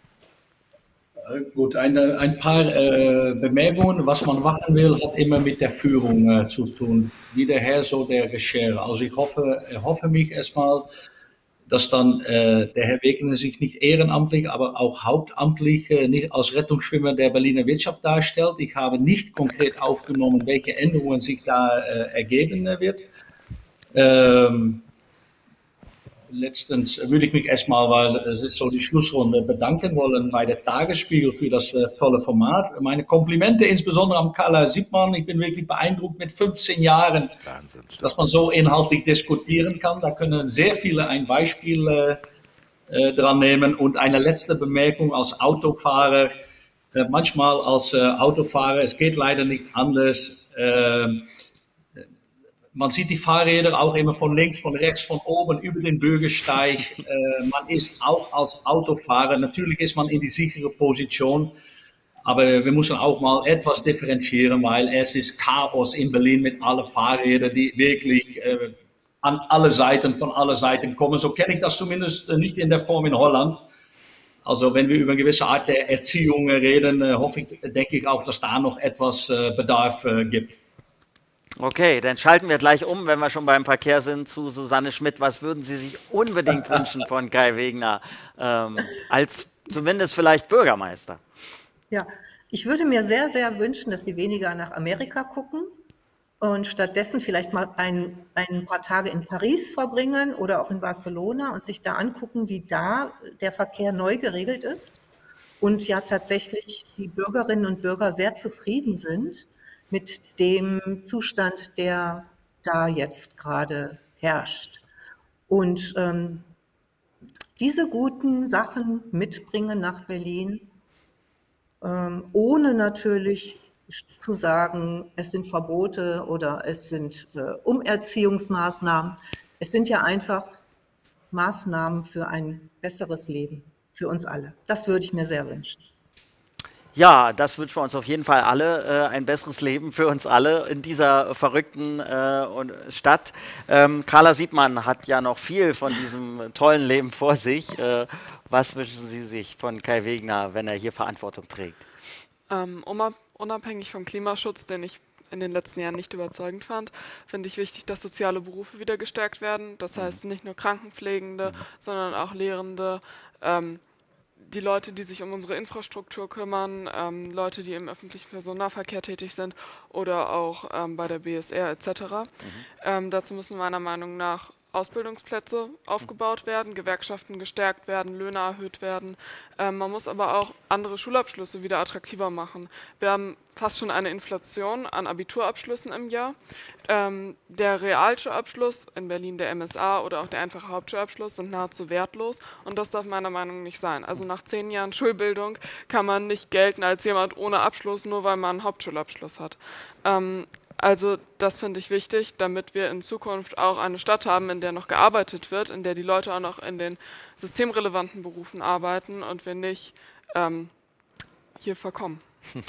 Gut, eine, ein paar äh, Bemerkungen. Was man machen will, hat immer mit der Führung äh, zu tun. Wie der Herr, so der Geschirr. Also ich hoffe, ich hoffe mich erstmal, dass dann äh, der Herr Wegner sich nicht ehrenamtlich, aber auch hauptamtlich äh, nicht als Rettungsschwimmer der Berliner Wirtschaft darstellt. Ich habe nicht konkret aufgenommen, welche Änderungen sich da äh, ergeben äh, wird. Ähm, Letztens würde ich mich erstmal, weil es ist so die Schlussrunde, bedanken wollen bei der Tagesspiegel für das äh, tolle Format. Meine Komplimente, insbesondere am Carla Siebmann. Ich bin wirklich beeindruckt mit fünfzehn Jahren, Wahnsinn, dass man so inhaltlich diskutieren kann. Da können sehr viele ein Beispiel äh, äh, dran nehmen. Und eine letzte Bemerkung als Autofahrer. Äh, manchmal als äh, Autofahrer, es geht leider nicht anders. Äh, Man sieht die Fahrräder auch immer von links, von rechts, von oben über den Bürgersteig. Äh, man ist auch als Autofahrer, natürlich ist man in die sichere Position, aber wir müssen auch mal etwas differenzieren, weil es ist Chaos in Berlin mit allen Fahrrädern, die wirklich äh, an alle Seiten, von allen Seiten kommen. So kenne ich das zumindest nicht in der Form in Holland. Also wenn wir über eine gewisse Art der Erziehung reden, äh, hoffe ich, denke ich auch, dass da noch etwas äh, Bedarf äh, gibt. Okay, dann schalten wir gleich um, wenn wir schon beim Verkehr sind, zu Susanne Schmidt. Was würden Sie sich unbedingt wünschen von Kai Wegner ähm, als zumindest vielleicht Bürgermeister? Ja, ich würde mir sehr, sehr wünschen, dass Sie weniger nach Amerika gucken und stattdessen vielleicht mal ein, ein paar Tage in Paris verbringen oder auch in Barcelona und sich da angucken, wie da der Verkehr neu geregelt ist und ja tatsächlich die Bürgerinnen und Bürger sehr zufrieden sind mit dem Zustand, der da jetzt gerade herrscht. Und ähm, diese guten Sachen mitbringen nach Berlin, ähm, ohne natürlich zu sagen, es sind Verbote oder es sind äh, Umerziehungsmaßnahmen. Es sind ja einfach Maßnahmen für ein besseres Leben, für uns alle. Das würde ich mir sehr wünschen. Ja, das wünschen wir uns auf jeden Fall alle, äh, ein besseres Leben für uns alle in dieser verrückten äh, und Stadt. Ähm, Carla Siebmann hat ja noch viel von diesem tollen Leben vor sich. Äh, was wünschen Sie sich von Kai Wegner, wenn er hier Verantwortung trägt? Ähm, unabhängig vom Klimaschutz, den ich in den letzten Jahren nicht überzeugend fand, finde ich wichtig, dass soziale Berufe wieder gestärkt werden. Das heißt nicht nur Krankenpflegende, sondern auch Lehrende, ähm, die Leute, die sich um unsere Infrastruktur kümmern, ähm, Leute, die im öffentlichen Personennahverkehr tätig sind oder auch ähm, bei der B S R et cetera. Mhm. Ähm, dazu müssen meiner Meinung nach Ausbildungsplätze aufgebaut werden, Gewerkschaften gestärkt werden, Löhne erhöht werden. Ähm, man muss aber auch andere Schulabschlüsse wieder attraktiver machen. Wir haben fast schon eine Inflation an Abiturabschlüssen im Jahr. Ähm, der Realschulabschluss, in Berlin der M S A oder auch der einfache Hauptschulabschluss sind nahezu wertlos und das darf meiner Meinung nach nicht sein. Also nach zehn Jahren Schulbildung kann man nicht gelten als jemand ohne Abschluss, nur weil man einen Hauptschulabschluss hat. Ähm, Also das finde ich wichtig, damit wir in Zukunft auch eine Stadt haben, in der noch gearbeitet wird, in der die Leute auch noch in den systemrelevanten Berufen arbeiten und wir nicht ähm, hier verkommen.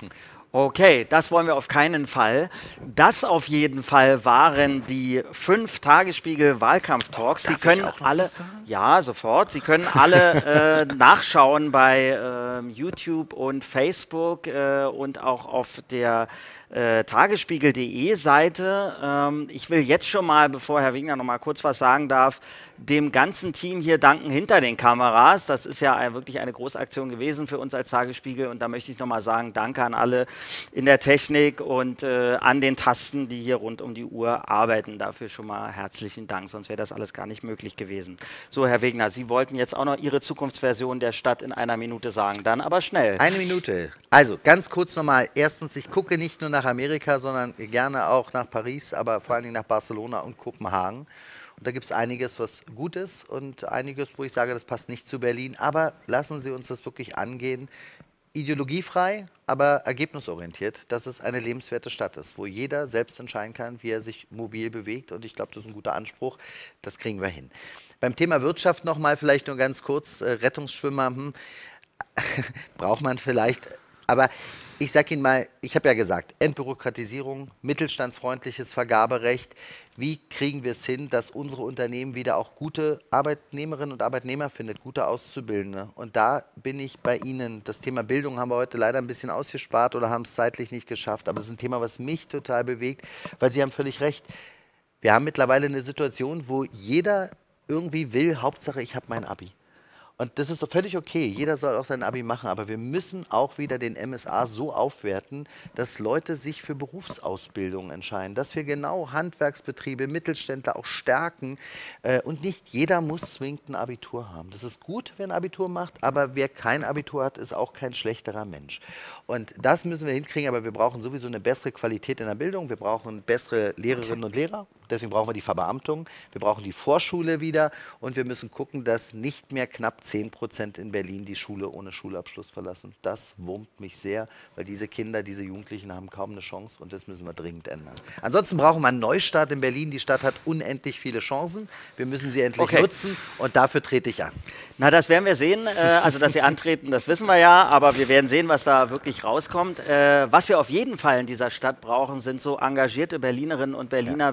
Okay, das wollen wir auf keinen Fall. Das auf jeden Fall waren die fünf Tagesspiegel-Wahlkampf-Talks. Sie können alle, ja, sofort. Sie können alle äh, nachschauen bei äh, YouTube und Facebook äh, und auch auf der äh, tagesspiegel punkt de Seite. Ähm, ich will jetzt schon mal, bevor Herr Wegner noch mal kurz was sagen darf, dem ganzen Team hier danken hinter den Kameras. Das ist ja ein, wirklich eine Großaktion gewesen für uns als Tagesspiegel und da möchte ich noch mal sagen, danke an alle in der Technik und äh, an den Tasten, die hier rund um die Uhr arbeiten. Dafür schon mal herzlichen Dank, sonst wäre das alles gar nicht möglich gewesen. So, Herr Wegner, Sie wollten jetzt auch noch Ihre Zukunftsversion der Stadt in einer Minute sagen, dann aber schnell. Eine Minute. Also, ganz kurz nochmal. Erstens, ich gucke nicht nur nach Amerika, sondern gerne auch nach Paris, aber vor allen Dingen nach Barcelona und Kopenhagen. Und da gibt es einiges, was gut ist und einiges, wo ich sage, das passt nicht zu Berlin. Aber lassen Sie uns das wirklich angehen. Ideologiefrei, aber ergebnisorientiert, dass es eine lebenswerte Stadt ist, wo jeder selbst entscheiden kann, wie er sich mobil bewegt. Und ich glaube, das ist ein guter Anspruch. Das kriegen wir hin. Beim Thema Wirtschaft nochmal vielleicht nur ganz kurz. Äh, Rettungsschwimmer hm, braucht man vielleicht. Aber ich sage Ihnen mal, ich habe ja gesagt, Entbürokratisierung, mittelstandsfreundliches Vergaberecht. Wie kriegen wir es hin, dass unsere Unternehmen wieder auch gute Arbeitnehmerinnen und Arbeitnehmer findet, gute Auszubildende? Und da bin ich bei Ihnen. Das Thema Bildung haben wir heute leider ein bisschen ausgespart oder haben es zeitlich nicht geschafft. Aber es ist ein Thema, was mich total bewegt, weil Sie haben völlig recht. Wir haben mittlerweile eine Situation, wo jeder irgendwie will, Hauptsache ich habe mein Abi. Und das ist doch völlig okay, jeder soll auch sein Abi machen, aber wir müssen auch wieder den M S A so aufwerten, dass Leute sich für Berufsausbildung entscheiden, dass wir genau Handwerksbetriebe, Mittelständler auch stärken äh, und nicht jeder muss zwingend ein Abitur haben. Das ist gut, wer ein Abitur macht, aber wer kein Abitur hat, ist auch kein schlechterer Mensch. Und das müssen wir hinkriegen, aber wir brauchen sowieso eine bessere Qualität in der Bildung, wir brauchen bessere Lehrerinnen und Lehrer. Deswegen brauchen wir die Verbeamtung, wir brauchen die Vorschule wieder und wir müssen gucken, dass nicht mehr knapp zehn Prozent in Berlin die Schule ohne Schulabschluss verlassen. Das wurmt mich sehr, weil diese Kinder, diese Jugendlichen haben kaum eine Chance und das müssen wir dringend ändern. Ansonsten brauchen wir einen Neustart in Berlin. Die Stadt hat unendlich viele Chancen. Wir müssen sie endlich okay. nutzen und dafür trete ich an. Na, das werden wir sehen. Äh, also, dass Sie antreten, das wissen wir ja, aber wir werden sehen, was da wirklich rauskommt. Äh, was wir auf jeden Fall in dieser Stadt brauchen, sind so engagierte Berlinerinnen und Berliner ja. wie unsere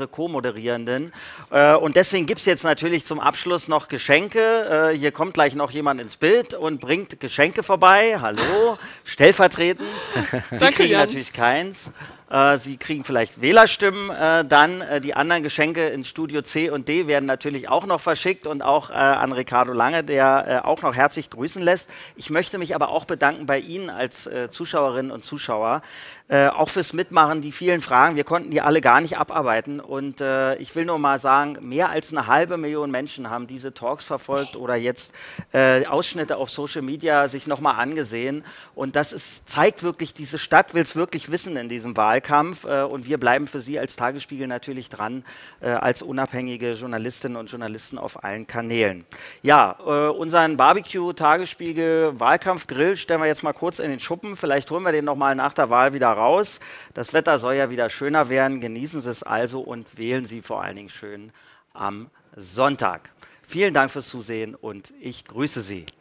Co-Moderierenden. Äh, und deswegen gibt es jetzt natürlich zum Abschluss noch Geschenke. Äh, hier kommt gleich noch jemand ins Bild und bringt Geschenke vorbei. Hallo, stellvertretend. Sie Danke, kriegen Jan. natürlich keins. Äh, Sie kriegen vielleicht Wählerstimmen, äh, dann äh, die anderen Geschenke in Studio C und D werden natürlich auch noch verschickt und auch äh, an Ricardo Lange, der äh, auch noch herzlich grüßen lässt. Ich möchte mich aber auch bedanken bei Ihnen als äh, Zuschauerinnen und Zuschauer, äh, auch fürs Mitmachen, die vielen Fragen. Wir konnten die alle gar nicht abarbeiten und äh, ich will nur mal sagen, mehr als eine halbe Million Menschen haben diese Talks verfolgt oder jetzt äh, Ausschnitte auf Social Media sich nochmal angesehen und das ist, zeigt wirklich, diese Stadt will es wirklich wissen in diesem Wahlkampf. Wahlkampf äh, und wir bleiben für Sie als Tagesspiegel natürlich dran, äh, als unabhängige Journalistinnen und Journalisten auf allen Kanälen. Ja, äh, unseren Barbecue-Tagesspiegel-Wahlkampf-Grill stellen wir jetzt mal kurz in den Schuppen. Vielleicht holen wir den nochmal nach der Wahl wieder raus. Das Wetter soll ja wieder schöner werden. Genießen Sie es also und wählen Sie vor allen Dingen schön am Sonntag. Vielen Dank fürs Zusehen und ich grüße Sie.